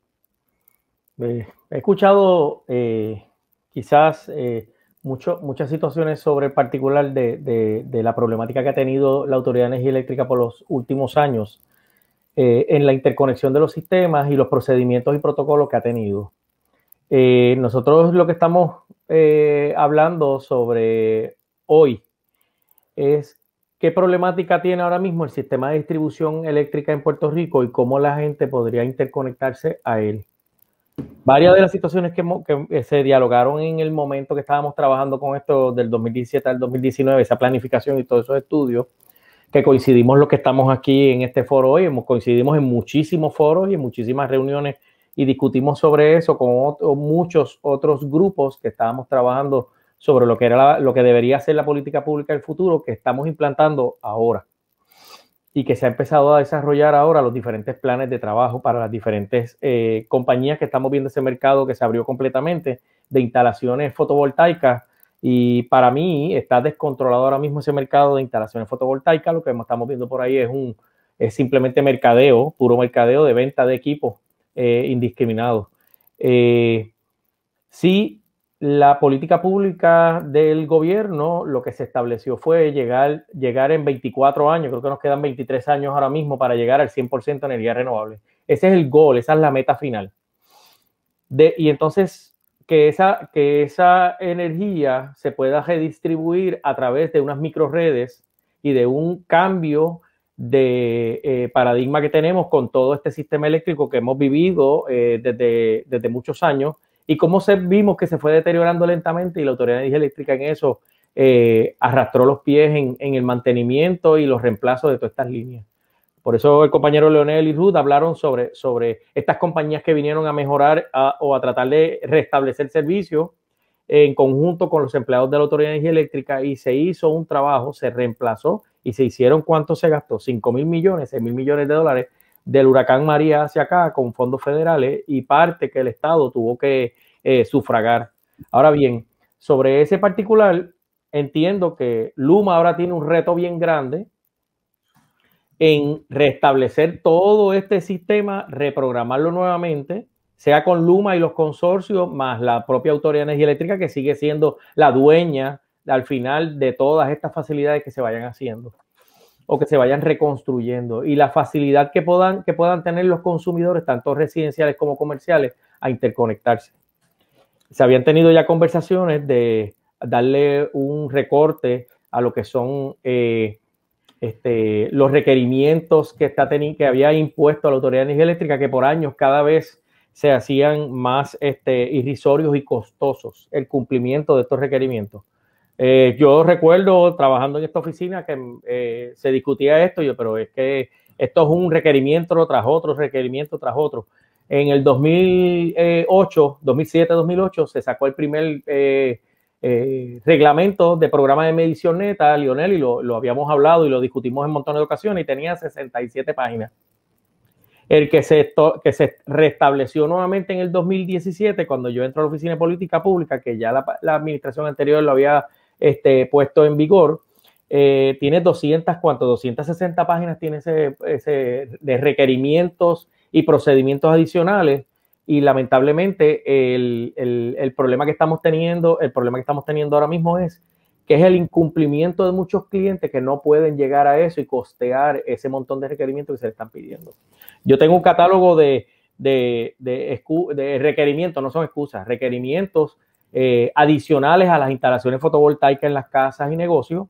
eh, he escuchado eh, quizás eh, mucho, muchas situaciones sobre el particular de, de, de la problemática que ha tenido la Autoridad de Energía Eléctrica por los últimos años eh, en la interconexión de los sistemas y los procedimientos y protocolos que ha tenido. Eh, nosotros lo que estamos eh, hablando sobre hoy es ¿qué problemática tiene ahora mismo el sistema de distribución eléctrica en Puerto Rico y cómo la gente podría interconectarse a él? Varias de las situaciones que, que se dialogaron en el momento que estábamos trabajando con esto del dos mil diecisiete al dos mil diecinueve, esa planificación y todos esos estudios, que coincidimos los que estamos aquí en este foro hoy, coincidimos en muchísimos foros y en muchísimas reuniones y discutimos sobre eso con otro, muchos otros grupos que estábamos trabajando sobre lo que, era la, lo que debería ser la política pública del futuro que estamos implantando ahora y que se ha empezado a desarrollar ahora los diferentes planes de trabajo para las diferentes eh, compañías que estamos viendo ese mercado que se abrió completamente de instalaciones fotovoltaicas, y para mí está descontrolado ahora mismo ese mercado de instalaciones fotovoltaicas. Lo que estamos viendo por ahí es, un, es simplemente mercadeo, puro mercadeo de venta de equipos eh, indiscriminados. Eh, sí, la política pública del gobierno, lo que se estableció fue llegar, llegar en veinticuatro años, creo que nos quedan veintitrés años ahora mismo para llegar al cien por ciento de energía renovable. Ese es el goal, esa es la meta final. De, y entonces, que esa, que esa energía se pueda redistribuir a través de unas microredes y de un cambio de eh, paradigma que tenemos con todo este sistema eléctrico que hemos vivido eh, desde, desde muchos años, y cómo se, vimos que se fue deteriorando lentamente, y la Autoridad de Energía Eléctrica en eso eh, arrastró los pies en, en el mantenimiento y los reemplazos de todas estas líneas. Por eso el compañero Leonel y Ruth hablaron sobre, sobre estas compañías que vinieron a mejorar a, o a tratar de restablecer servicios en conjunto con los empleados de la Autoridad de Energía Eléctrica, y se hizo un trabajo, se reemplazó y se hicieron, ¿cuánto se gastó? cinco mil millones, seis mil millones de dólares del huracán María hacia acá con fondos federales y parte que el Estado tuvo que eh, sufragar. Ahora bien, sobre ese particular, entiendo que Luma ahora tiene un reto bien grande en restablecer todo este sistema, reprogramarlo nuevamente, sea con Luma y los consorcios, más la propia Autoridad de Energía Eléctrica, que sigue siendo la dueña al final de todas estas facilidades que se vayan haciendo o que se vayan reconstruyendo, y la facilidad que puedan, que puedan tener los consumidores, tanto residenciales como comerciales, a interconectarse. Se habían tenido ya conversaciones de darle un recorte a lo que son eh, Este, los requerimientos que, está que había impuesto la Autoridad de Energía Eléctrica, que por años cada vez se hacían más este, irrisorios y costosos el cumplimiento de estos requerimientos. Eh, yo recuerdo trabajando en esta oficina que eh, se discutía esto, yo, pero es que esto es un requerimiento tras otro, requerimiento tras otro. En el dos mil ocho, dos mil siete, dos mil ocho se sacó el primer eh, Eh, reglamento de programa de medición neta, Lionel, y lo, lo habíamos hablado y lo discutimos en montones de ocasiones, y tenía sesenta y siete páginas. El que se, que se restableció nuevamente en el dos mil diecisiete, cuando yo entro a la Oficina de Política Pública, que ya la, la administración anterior lo había este, puesto en vigor, eh, tiene doscientas, ¿cuánto? doscientas sesenta páginas tiene ese, ese de requerimientos y procedimientos adicionales. Y lamentablemente el, el, el problema que estamos teniendo, el problema que estamos teniendo ahora mismo es que es el incumplimiento de muchos clientes que no pueden llegar a eso y costear ese montón de requerimientos que se le están pidiendo. Yo tengo un catálogo de, de, de, de requerimientos, no son excusas, requerimientos eh, adicionales a las instalaciones fotovoltaicas en las casas y negocios,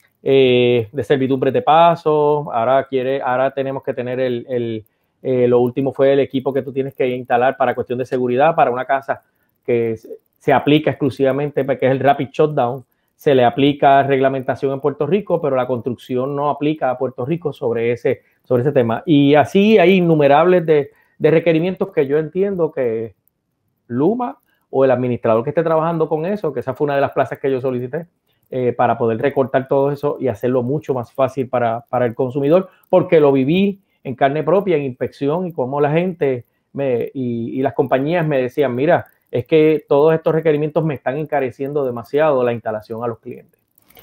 eh, de servidumbres de paso. Ahora, quiere, ahora tenemos que tener el... el Eh, lo último fue el equipo que tú tienes que instalar para cuestión de seguridad para una casa que se, se aplica exclusivamente, porque es el Rapid Shutdown. Se le aplica reglamentación en Puerto Rico, pero la construcción no aplica a Puerto Rico sobre ese, sobre ese tema. Y así hay innumerables de, de requerimientos que yo entiendo que Luma o el administrador que esté trabajando con eso, que esa fue una de las plazas que yo solicité, eh, para poder recortar todo eso y hacerlo mucho más fácil para, para el consumidor, porque lo viví en carne propia, en inspección, y como la gente me, y, y las compañías me decían, mira, es que todos estos requerimientos me están encareciendo demasiado la instalación a los clientes.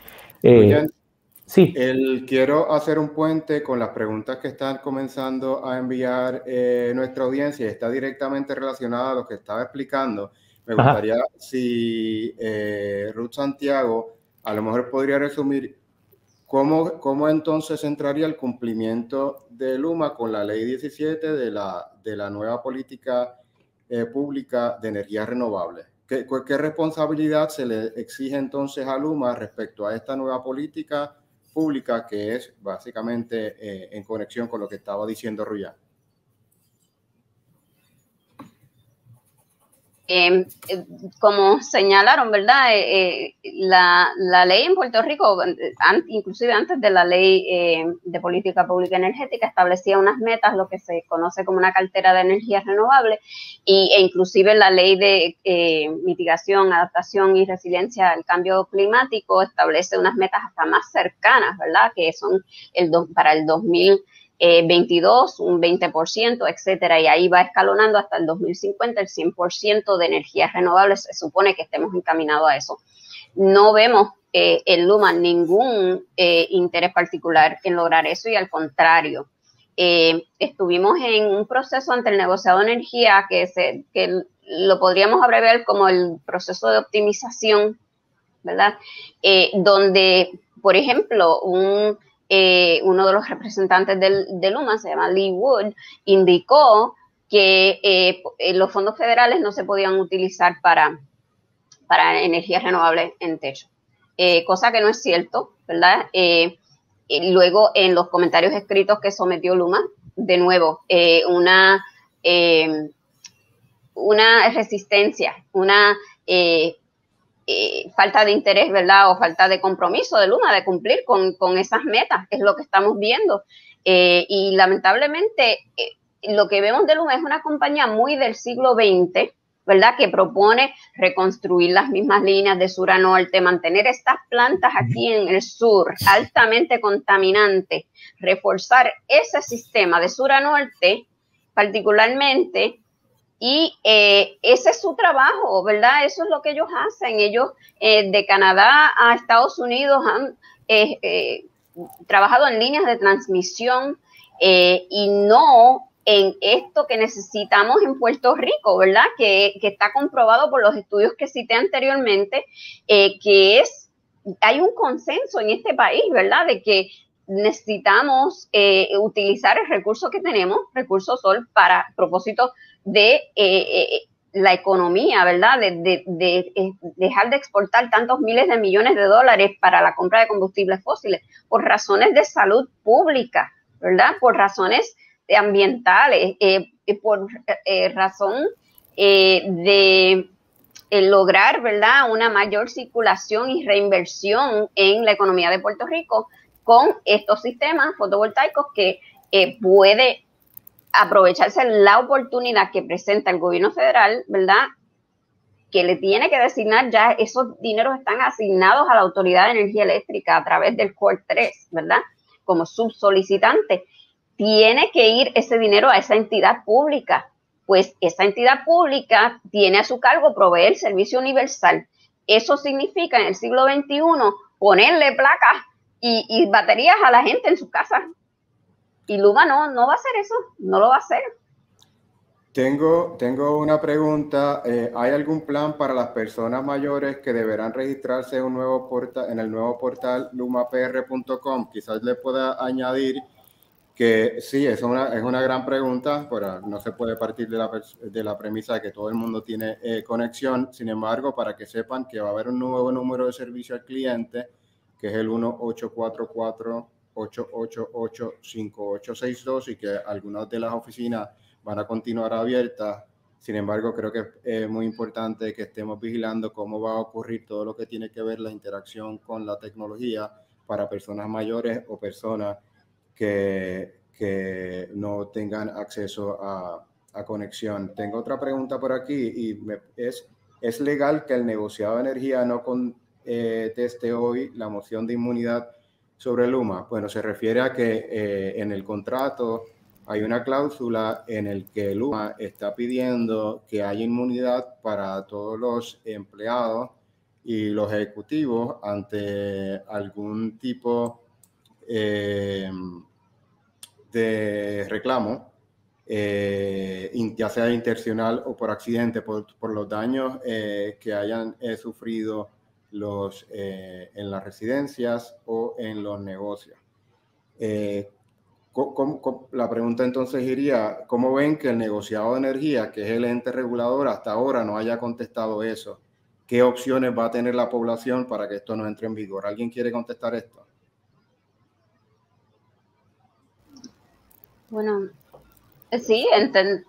Eh, sí. El, quiero hacer un puente con las preguntas que están comenzando a enviar eh, nuestra audiencia, y está directamente relacionada a lo que estaba explicando. Me gustaría, Ajá. si eh, Ruth Santiago a lo mejor podría resumir ¿Cómo, ¿Cómo entonces entraría el cumplimiento de Luma con la ley diecisiete de la, de la nueva política eh, pública de energías renovables? ¿Qué, ¿Qué responsabilidad se le exige entonces a Luma respecto a esta nueva política pública, que es básicamente eh, en conexión con lo que estaba diciendo Ruyán? Eh, eh, como señalaron, ¿verdad? Eh, eh, la, la ley en Puerto Rico, an, inclusive antes de la ley eh, de política pública energética, establecía unas metas, lo que se conoce como una cartera de energías renovables, y, e inclusive la ley de eh, mitigación, adaptación y resiliencia al cambio climático establece unas metas hasta más cercanas, ¿verdad? Que son el do, para el dos mil veintidós, un veinte por ciento, etcétera, y ahí va escalonando hasta el dos mil cincuenta, el cien por ciento de energías renovables. Se supone que estemos encaminados a eso. No vemos eh, en Luma ningún eh, interés particular en lograr eso, y al contrario, eh, estuvimos en un proceso ante el negociado de energía que, se, que lo podríamos abreviar como el proceso de optimización, ¿verdad? Eh, donde, por ejemplo, un Eh, uno de los representantes del, de Luma, se llama Lee Wood, indicó que eh, los fondos federales no se podían utilizar para, para energías renovables en techo, eh, cosa que no es cierto, ¿verdad? Eh, y luego, en los comentarios escritos que sometió Luma, de nuevo, eh, una, eh, una resistencia, una eh, eh, falta de interés, ¿verdad? O falta de compromiso de Luma de cumplir con, con esas metas, es lo que estamos viendo. Eh, y lamentablemente, eh, lo que vemos de Luma es una compañía muy del siglo veinte, ¿verdad? Que propone reconstruir las mismas líneas de sur a norte, mantener estas plantas aquí en el sur altamente contaminantes, reforzar ese sistema de sur a norte particularmente, y eh, ese es su trabajo, ¿verdad? Eso es lo que ellos hacen. Ellos eh, de Canadá a Estados Unidos han eh, eh, trabajado en líneas de transmisión eh, y no en esto que necesitamos en Puerto Rico, ¿verdad? Que, que está comprobado por los estudios que cité anteriormente, eh, que es, hay un consenso en este país, ¿verdad? De que necesitamos eh, utilizar el recurso que tenemos, recurso sol, para propósitos de eh, eh, la economía, ¿verdad? De, de, de, de dejar de exportar tantos miles de millones de dólares para la compra de combustibles fósiles, por razones de salud pública, ¿verdad? Por razones ambientales, eh, por eh, razón eh, de eh, lograr, ¿verdad?, una mayor circulación y reinversión en la economía de Puerto Rico con estos sistemas fotovoltaicos que eh, puede aprovecharse la oportunidad que presenta el gobierno federal, ¿verdad?, que le tiene que designar ya, esos dineros están asignados a la Autoridad de Energía Eléctrica a través del C O R tres, ¿verdad?, como subsolicitante. Tiene que ir ese dinero a esa entidad pública, pues esa entidad pública tiene a su cargo proveer servicio universal. Eso significa en el siglo veintiuno ponerle placas y, y baterías a la gente en su casa. Y Luma no, no va a hacer eso, no lo va a hacer. Tengo, tengo una pregunta. Eh, ¿hay algún plan para las personas mayores que deberán registrarse en, un nuevo portal, en el nuevo portal luma p r punto com? Quizás le pueda añadir que sí, es una, es una gran pregunta, pero no se puede partir de la, de la premisa de que todo el mundo tiene eh, conexión. Sin embargo, para que sepan que va a haber un nuevo número de servicio al cliente, que es el uno ocho cuatro cuatro, ocho ocho ocho, cinco ocho seis dos, y que algunas de las oficinas van a continuar abiertas. Sin embargo, creo que es muy importante que estemos vigilando cómo va a ocurrir todo lo que tiene que ver la interacción con la tecnología para personas mayores o personas Que, que no tengan acceso a, a conexión. Tengo otra pregunta por aquí y me, es, ¿es legal que el negociado de energía no conteste eh, hoy la moción de inmunidad sobre Luma? Bueno, se refiere a que eh, en el contrato hay una cláusula en el que Luma está pidiendo que haya inmunidad para todos los empleados y los ejecutivos ante algún tipo Eh, de reclamo, eh, ya sea intencional o por accidente, por, por los daños eh, que hayan eh, sufrido los, eh, en las residencias o en los negocios. Eh, ¿cómo, cómo, la pregunta entonces iría, ¿cómo ven que el negociado de energía, que es el ente regulador, hasta ahora no haya contestado eso? ¿Qué opciones va a tener la población para que esto no entre en vigor? ¿Alguien quiere contestar esto? Bueno, sí, entiendo.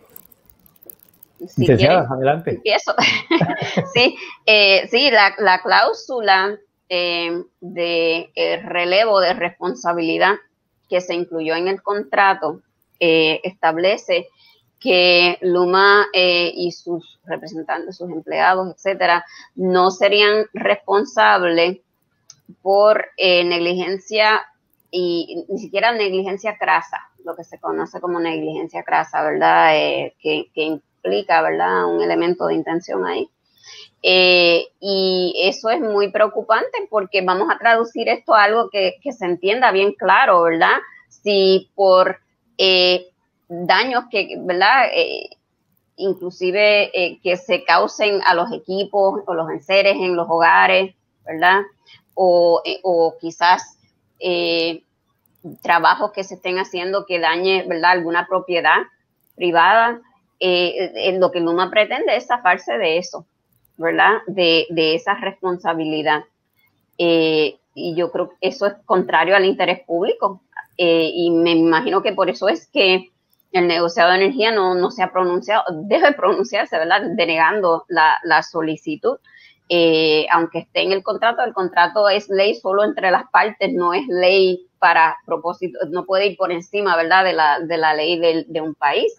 Si quieres, adelante. Empiezo. sí, eh, sí, la, la cláusula eh, de eh, relevo de responsabilidad que se incluyó en el contrato eh, establece que Luma eh, y sus representantes, sus empleados, etcétera, no serían responsables por eh, negligencia y ni siquiera negligencia crasa, lo que se conoce como negligencia crasa, ¿verdad? Eh, que, que implica, ¿verdad?, un elemento de intención ahí. Eh, y eso es muy preocupante porque vamos a traducir esto a algo que, que se entienda bien claro, ¿verdad? Si por eh, daños que, ¿verdad?, eh, inclusive eh, que se causen a los equipos o los enseres en los hogares, ¿verdad? O, eh, o quizás eh, trabajos que se estén haciendo que dañe, ¿verdad?, alguna propiedad, privada, eh, eh, lo que Luma pretende es zafarse de eso, ¿verdad? De, de esa responsabilidad. Eh, y yo creo que eso es contrario al interés público. Eh, y me imagino que por eso es que el negociado de energía no, no se ha pronunciado, debe pronunciarse, ¿verdad? Denegando la, la solicitud. Eh, aunque esté en el contrato, el contrato es ley solo entre las partes, no es ley para propósito, no puede ir por encima, ¿verdad?, de la, de la ley de, de un país.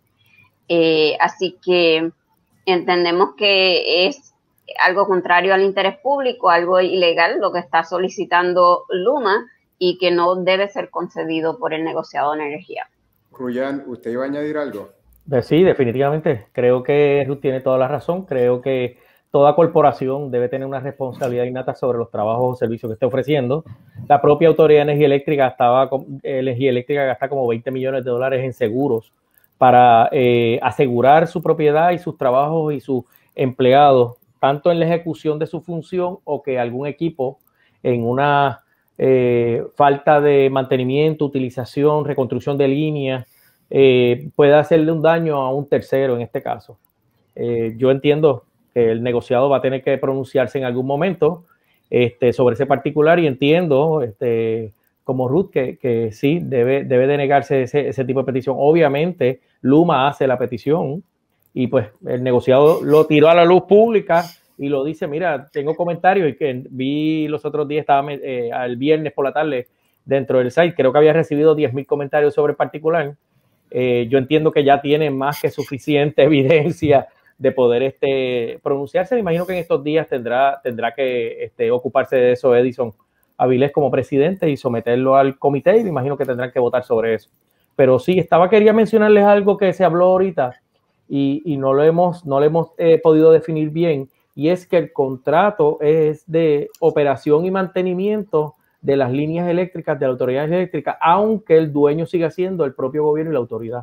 Eh, así que entendemos que es algo contrario al interés público, algo ilegal lo que está solicitando Luma y que no debe ser concedido por el negociado de energía. Ruyan, ¿usted iba a añadir algo? Sí, definitivamente. Creo que Ruth tiene toda la razón. Creo que toda corporación debe tener una responsabilidad innata sobre los trabajos o servicios que esté ofreciendo. La propia Autoridad de Energía Eléctrica gastaba, Energía Eléctrica gasta como veinte millones de dólares en seguros para eh, asegurar su propiedad y sus trabajos y sus empleados, tanto en la ejecución de su función o que algún equipo en una eh, falta de mantenimiento, utilización, reconstrucción de líneas, eh, pueda hacerle un daño a un tercero en este caso. Eh, yo entiendo que el negociado va a tener que pronunciarse en algún momento este, sobre ese particular y entiendo, este, como Ruth, que, que sí, debe, debe denegarse ese, ese tipo de petición. Obviamente, Luma hace la petición y pues el negociado lo tiró a la luz pública y lo dice, mira, tengo comentarios y que vi los otros días, estaba eh, el viernes por la tarde dentro del site, creo que había recibido diez mil comentarios sobre el particular. Eh, yo entiendo que ya tiene más que suficiente evidencia de poder este, pronunciarse. Me imagino que en estos días tendrá, tendrá que este, ocuparse de eso Edison Avilés como presidente y someterlo al comité y me imagino que tendrán que votar sobre eso. Pero sí, estaba, quería mencionarles algo que se habló ahorita y, y no lo hemos, no lo hemos eh, podido definir bien, y es que el contrato es de operación y mantenimiento de las líneas eléctricas de la autoridad eléctrica, aunque el dueño siga siendo el propio gobierno y la autoridad.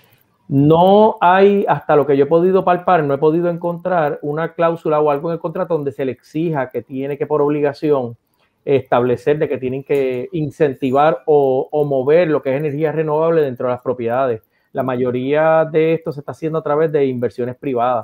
No hay, hasta lo que yo he podido palpar, no he podido encontrar una cláusula o algo en el contrato donde se le exija que tiene que por obligación establecer de que tienen que incentivar o, o mover lo que es energía renovable dentro de las propiedades. La mayoría de esto se está haciendo a través de inversiones privadas.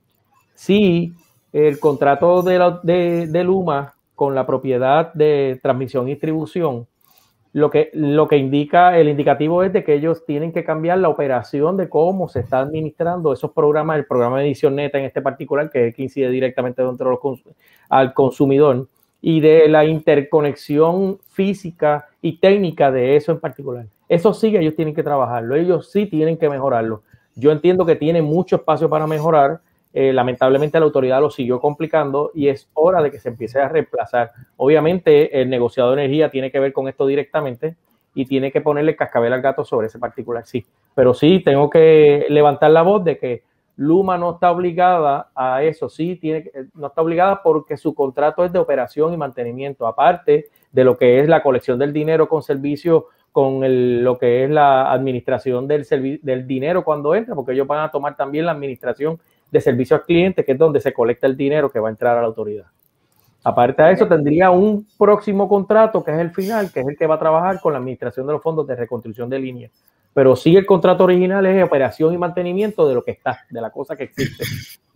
Sí, el contrato de, la, de, de Luma con la propiedad de transmisión y distribución, Lo que, lo que indica, el indicativo es de que ellos tienen que cambiar la operación de cómo se está administrando esos programas, el programa de edición neta en este particular, que es el que incide directamente dentro de los, al consumidor, y de la interconexión física y técnica de eso en particular. Eso sí que ellos tienen que trabajarlo, ellos sí tienen que mejorarlo. Yo entiendo que tiene mucho espacio para mejorar. Eh, lamentablemente la autoridad lo siguió complicando y es hora de que se empiece a reemplazar. Obviamente el negociado de energía tiene que ver con esto directamente y tiene que ponerle cascabel al gato sobre ese particular, sí. Pero sí, tengo que levantar la voz de que Luma no está obligada a eso, sí, tiene, no está obligada porque su contrato es de operación y mantenimiento, aparte de lo que es la colección del dinero con servicio, con el, lo que es la administración del, del dinero cuando entra, porque ellos van a tomar también la administración de servicio al cliente, que es donde se colecta el dinero que va a entrar a la autoridad. Aparte de eso, tendría un próximo contrato, que es el final, que es el que va a trabajar con la administración de los fondos de reconstrucción de líneas. Pero sí, el contrato original es operación y mantenimiento de lo que está, de la cosa que existe.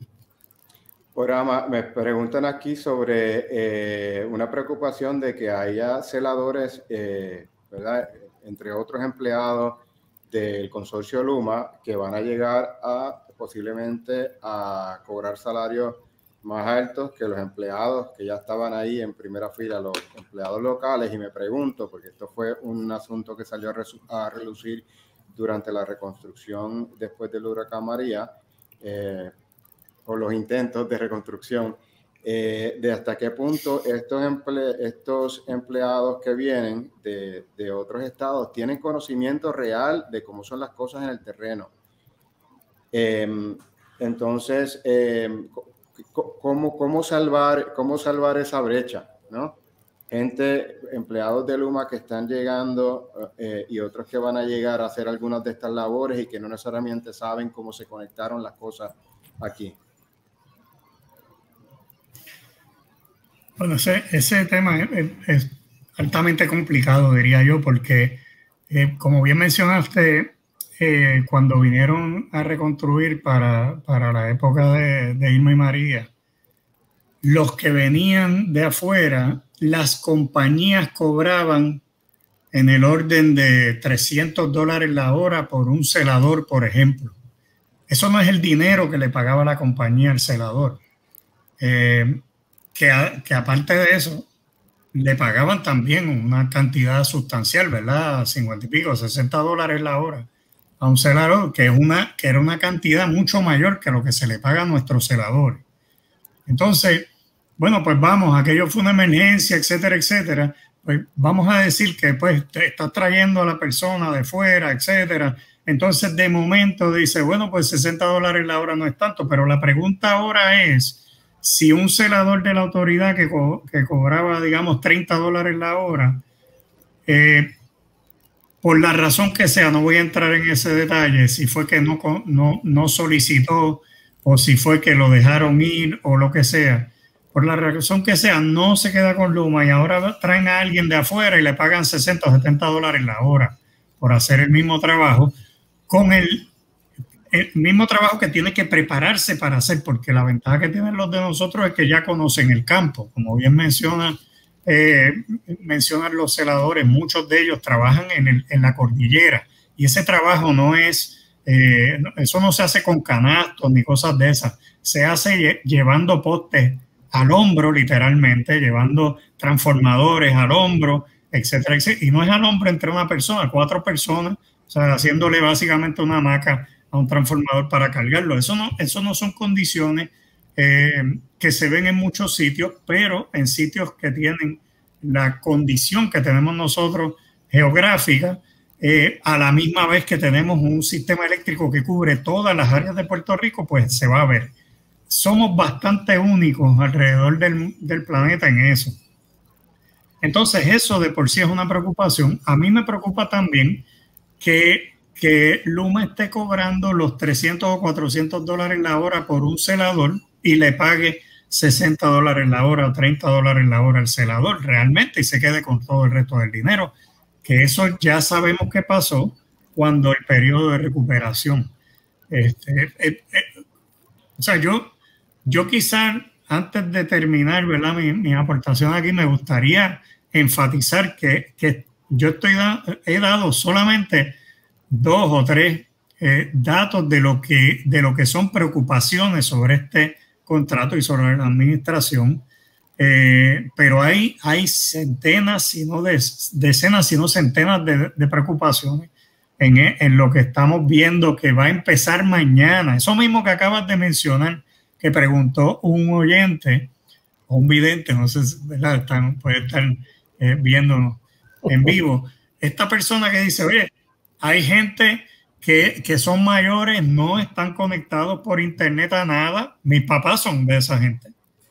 Ahora, me preguntan aquí sobre eh, una preocupación de que haya celadores, eh, ¿verdad?, entre otros empleados del consorcio Luma, que van a llegar a posiblemente a cobrar salarios más altos que los empleados que ya estaban ahí en primera fila, los empleados locales. Y me pregunto, porque esto fue un asunto que salió a relucir durante la reconstrucción después del huracán María, eh, o los intentos de reconstrucción, eh, de hasta qué punto estos, emple estos empleados que vienen de, de otros estados tienen conocimiento real de cómo son las cosas en el terreno. Eh, entonces, eh, ¿cómo, cómo, salvar, ¿cómo salvar esa brecha, ¿no? Gente, empleados de Luma que están llegando eh, y otros que van a llegar a hacer algunas de estas labores y que no necesariamente saben cómo se conectaron las cosas aquí. Bueno, ese, ese tema es, es altamente complicado, diría yo, porque, eh, como bien mencionaste, eh, cuando vinieron a reconstruir para, para la época de, de Irma y María, los que venían de afuera, las compañías cobraban en el orden de trescientos dólares la hora por un celador, por ejemplo. Eso no es el dinero que le pagaba la compañía al celador. Eh, que, a, que aparte de eso, le pagaban también una cantidad sustancial, ¿verdad? cincuenta y pico, sesenta dólares la hora a un celador, que, es una, que era una cantidad mucho mayor que lo que se le paga a nuestros celadores. Entonces, bueno, pues vamos, aquello fue una emergencia, etcétera, etcétera. Pues vamos a decir que pues te estás trayendo a la persona de fuera, etcétera. Entonces, de momento dice, bueno, pues sesenta dólares la hora no es tanto, pero la pregunta ahora es, si un celador de la autoridad que, co que cobraba, digamos, treinta dólares la hora, eh, por la razón que sea, no voy a entrar en ese detalle, si fue que no, no, no solicitó o si fue que lo dejaron ir o lo que sea, por la razón que sea, no se queda con Luma y ahora traen a alguien de afuera y le pagan sesenta o setenta dólares la hora por hacer el mismo trabajo, con el, el mismo trabajo que tiene que prepararse para hacer, porque la ventaja que tienen los de nosotros es que ya conocen el campo, como bien menciona, eh, mencionan los celadores, muchos de ellos trabajan en, el, en la cordillera y ese trabajo no es, eh, eso no se hace con canastos ni cosas de esas, se hace llevando postes al hombro, literalmente, llevando transformadores al hombro, etcétera, etcétera, y no es al hombro entre una persona, cuatro personas, o sea, haciéndole básicamente una hamaca a un transformador para cargarlo. Eso no, eso no son condiciones eh, que se ven en muchos sitios, pero en sitios que tienen la condición que tenemos nosotros geográfica, eh, a la misma vez que tenemos un sistema eléctrico que cubre todas las áreas de Puerto Rico, pues se va a ver. Somos bastante únicos alrededor del, del planeta en eso. Entonces, eso de por sí es una preocupación. A mí me preocupa también que, que Luma esté cobrando los trescientos o cuatrocientos dólares la hora por un celador y le pague sesenta dólares la hora o treinta dólares la hora al celador realmente y se quede con todo el resto del dinero. Que eso ya sabemos que pasó cuando el periodo de recuperación. Este, eh, eh, o sea, yo... Yo quizás, antes de terminar, ¿verdad? Mi, mi aportación aquí, me gustaría enfatizar que, que yo estoy da, he dado solamente dos o tres eh, datos de lo, que, de lo que son preocupaciones sobre este contrato y sobre la administración, eh, pero hay, hay centenas, si no decenas, si no centenas de, de preocupaciones en, en lo que estamos viendo que va a empezar mañana. Eso mismo que acabas de mencionar, que preguntó un oyente o un vidente, no sé, ¿verdad? Están, puede estar eh, viéndonos en vivo. Esta persona que dice, oye, hay gente que, que son mayores, no están conectados por internet a nada. Mis papás son de esa gente.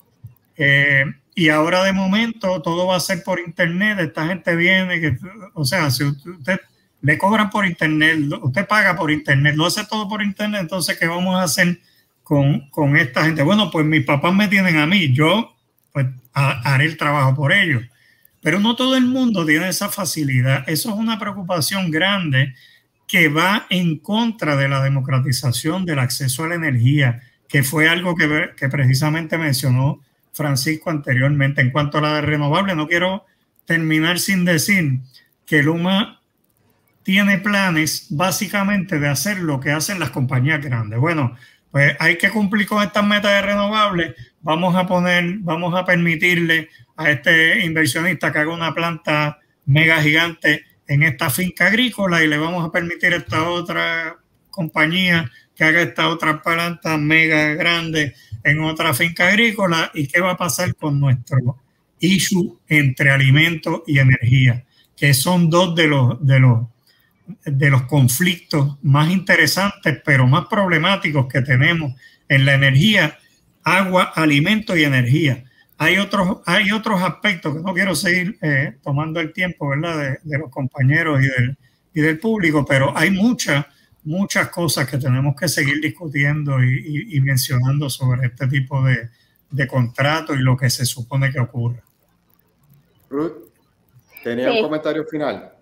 Eh, y ahora de momento todo va a ser por internet. Esta gente viene, que, o sea, si usted le cobran por internet, usted paga por internet, lo hace todo por internet, entonces, ¿qué vamos a hacer Con, con esta gente? Bueno, pues mis papás me tienen a mí, yo pues a, haré el trabajo por ellos, pero no todo el mundo tiene esa facilidad. Eso es una preocupación grande que va en contra de la democratización del acceso a la energía, que fue algo que, que precisamente mencionó Francisco anteriormente. En cuanto a la de renovable, no quiero terminar sin decir que Luma tiene planes básicamente de hacer lo que hacen las compañías grandes. Bueno, pues hay que cumplir con estas metas de renovables, vamos a poner, vamos a permitirle a este inversionista que haga una planta mega gigante en esta finca agrícola y le vamos a permitir a esta otra compañía que haga esta otra planta mega grande en otra finca agrícola. ¿Y qué va a pasar con nuestro issue entre alimentos y energía? Que son dos de los, de los de los conflictos más interesantes, pero más problemáticos que tenemos en la energía: agua, alimento y energía. Hay otros, hay otros aspectos que no quiero seguir eh, tomando el tiempo, ¿verdad?, de, de los compañeros y del, y del público, pero hay muchas, muchas cosas que tenemos que seguir discutiendo y, y, y mencionando sobre este tipo de, de contrato y lo que se supone que ocurra. Ruth, ¿tenía sí. un comentario final?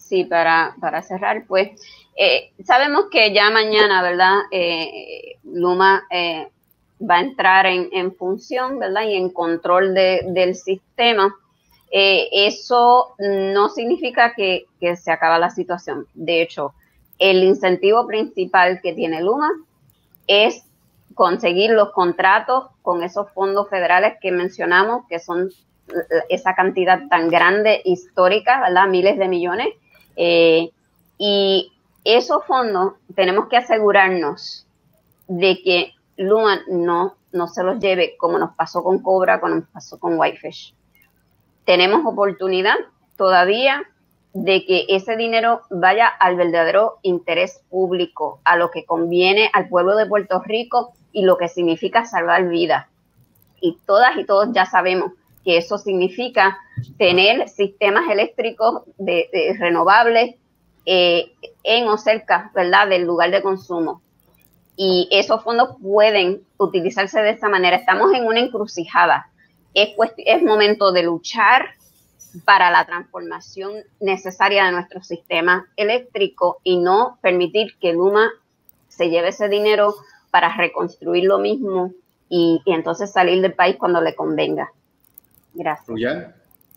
Sí, para, para cerrar, pues, eh, sabemos que ya mañana, ¿verdad? Eh, Luma eh, va a entrar en, en función, ¿verdad? Y en control de, del sistema. Eh, eso no significa que, que se acaba la situación. De hecho, el incentivo principal que tiene Luma es conseguir los contratos con esos fondos federales que mencionamos, que son esa cantidad tan grande, histórica, ¿verdad? Miles de millones. Eh, y esos fondos tenemos que asegurarnos de que Luma no, no se los lleve como nos pasó con Cobra, como nos pasó con Whitefish. Tenemos oportunidad todavía de que ese dinero vaya al verdadero interés público, a lo que conviene al pueblo de Puerto Rico y lo que significa salvar vidas. Y todas y todos ya sabemos que eso significa tener sistemas eléctricos de, de renovables eh, en o cerca, ¿verdad?, del lugar de consumo. Y esos fondos pueden utilizarse de esa manera. Estamos en una encrucijada. Es, es momento de luchar para la transformación necesaria de nuestro sistema eléctrico y no permitir que Luma se lleve ese dinero para reconstruir lo mismo y, y entonces salir del país cuando le convenga. Gracias. ¿Ruyan?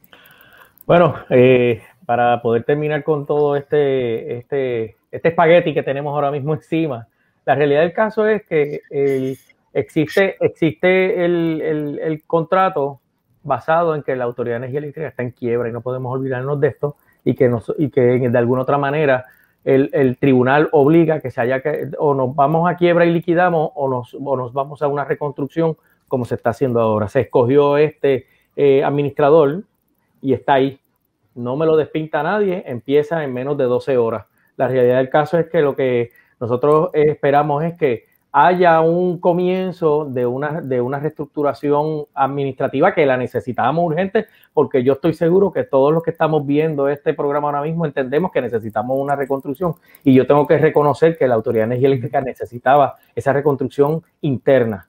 Bueno, eh, para poder terminar con todo este, este, este espagueti que tenemos ahora mismo encima, la realidad del caso es que el, existe, existe el, el, el contrato basado en que la Autoridad de Energía Eléctrica está en quiebra y no podemos olvidarnos de esto y que, nos, y que de alguna otra manera el, el tribunal obliga que se haya que o nos vamos a quiebra y liquidamos o nos, o nos vamos a una reconstrucción como se está haciendo ahora. Se escogió este eh, administrador y está ahí. No me lo despinta nadie, empieza en menos de doce horas. La realidad del caso es que lo que nosotros esperamos es que haya un comienzo de una, de una reestructuración administrativa que la necesitamos urgente, porque yo estoy seguro que todos los que estamos viendo este programa ahora mismo entendemos que necesitamos una reconstrucción y yo tengo que reconocer que la Autoridad de Energía Eléctrica necesitaba esa reconstrucción interna.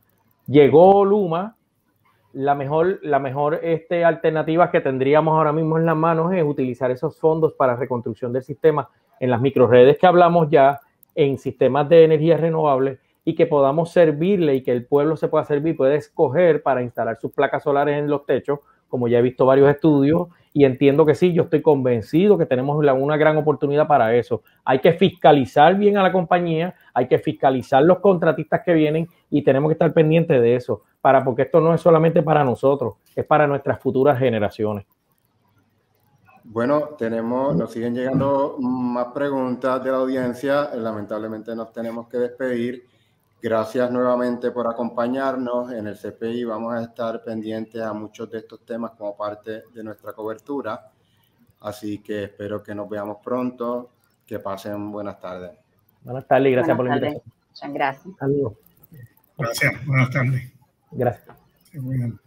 Llegó Luma, la mejor, la mejor este, alternativa que tendríamos ahora mismo en las manos es utilizar esos fondos para reconstrucción del sistema en las microredes que hablamos ya, en sistemas de energías renovables y que podamos servirle y que el pueblo se pueda servir, puede escoger para instalar sus placas solares en los techos, como ya he visto varios estudios y entiendo que sí, yo estoy convencido que tenemos la, una gran oportunidad para eso. Hay que fiscalizar bien a la compañía, hay que fiscalizar los contratistas que vienen y tenemos que estar pendientes de eso, para, porque esto no es solamente para nosotros, es para nuestras futuras generaciones. Bueno, tenemos, nos siguen llegando más preguntas de la audiencia. Lamentablemente nos tenemos que despedir. Gracias nuevamente por acompañarnos. En el C P I vamos a estar pendientes a muchos de estos temas como parte de nuestra cobertura. Así que espero que nos veamos pronto. Que pasen buenas tardes. Buenas tardes y gracias buenas por la invitación. Muchas gracias. Saludos. Gracias. Buenas tardes. Gracias. Se cuidan.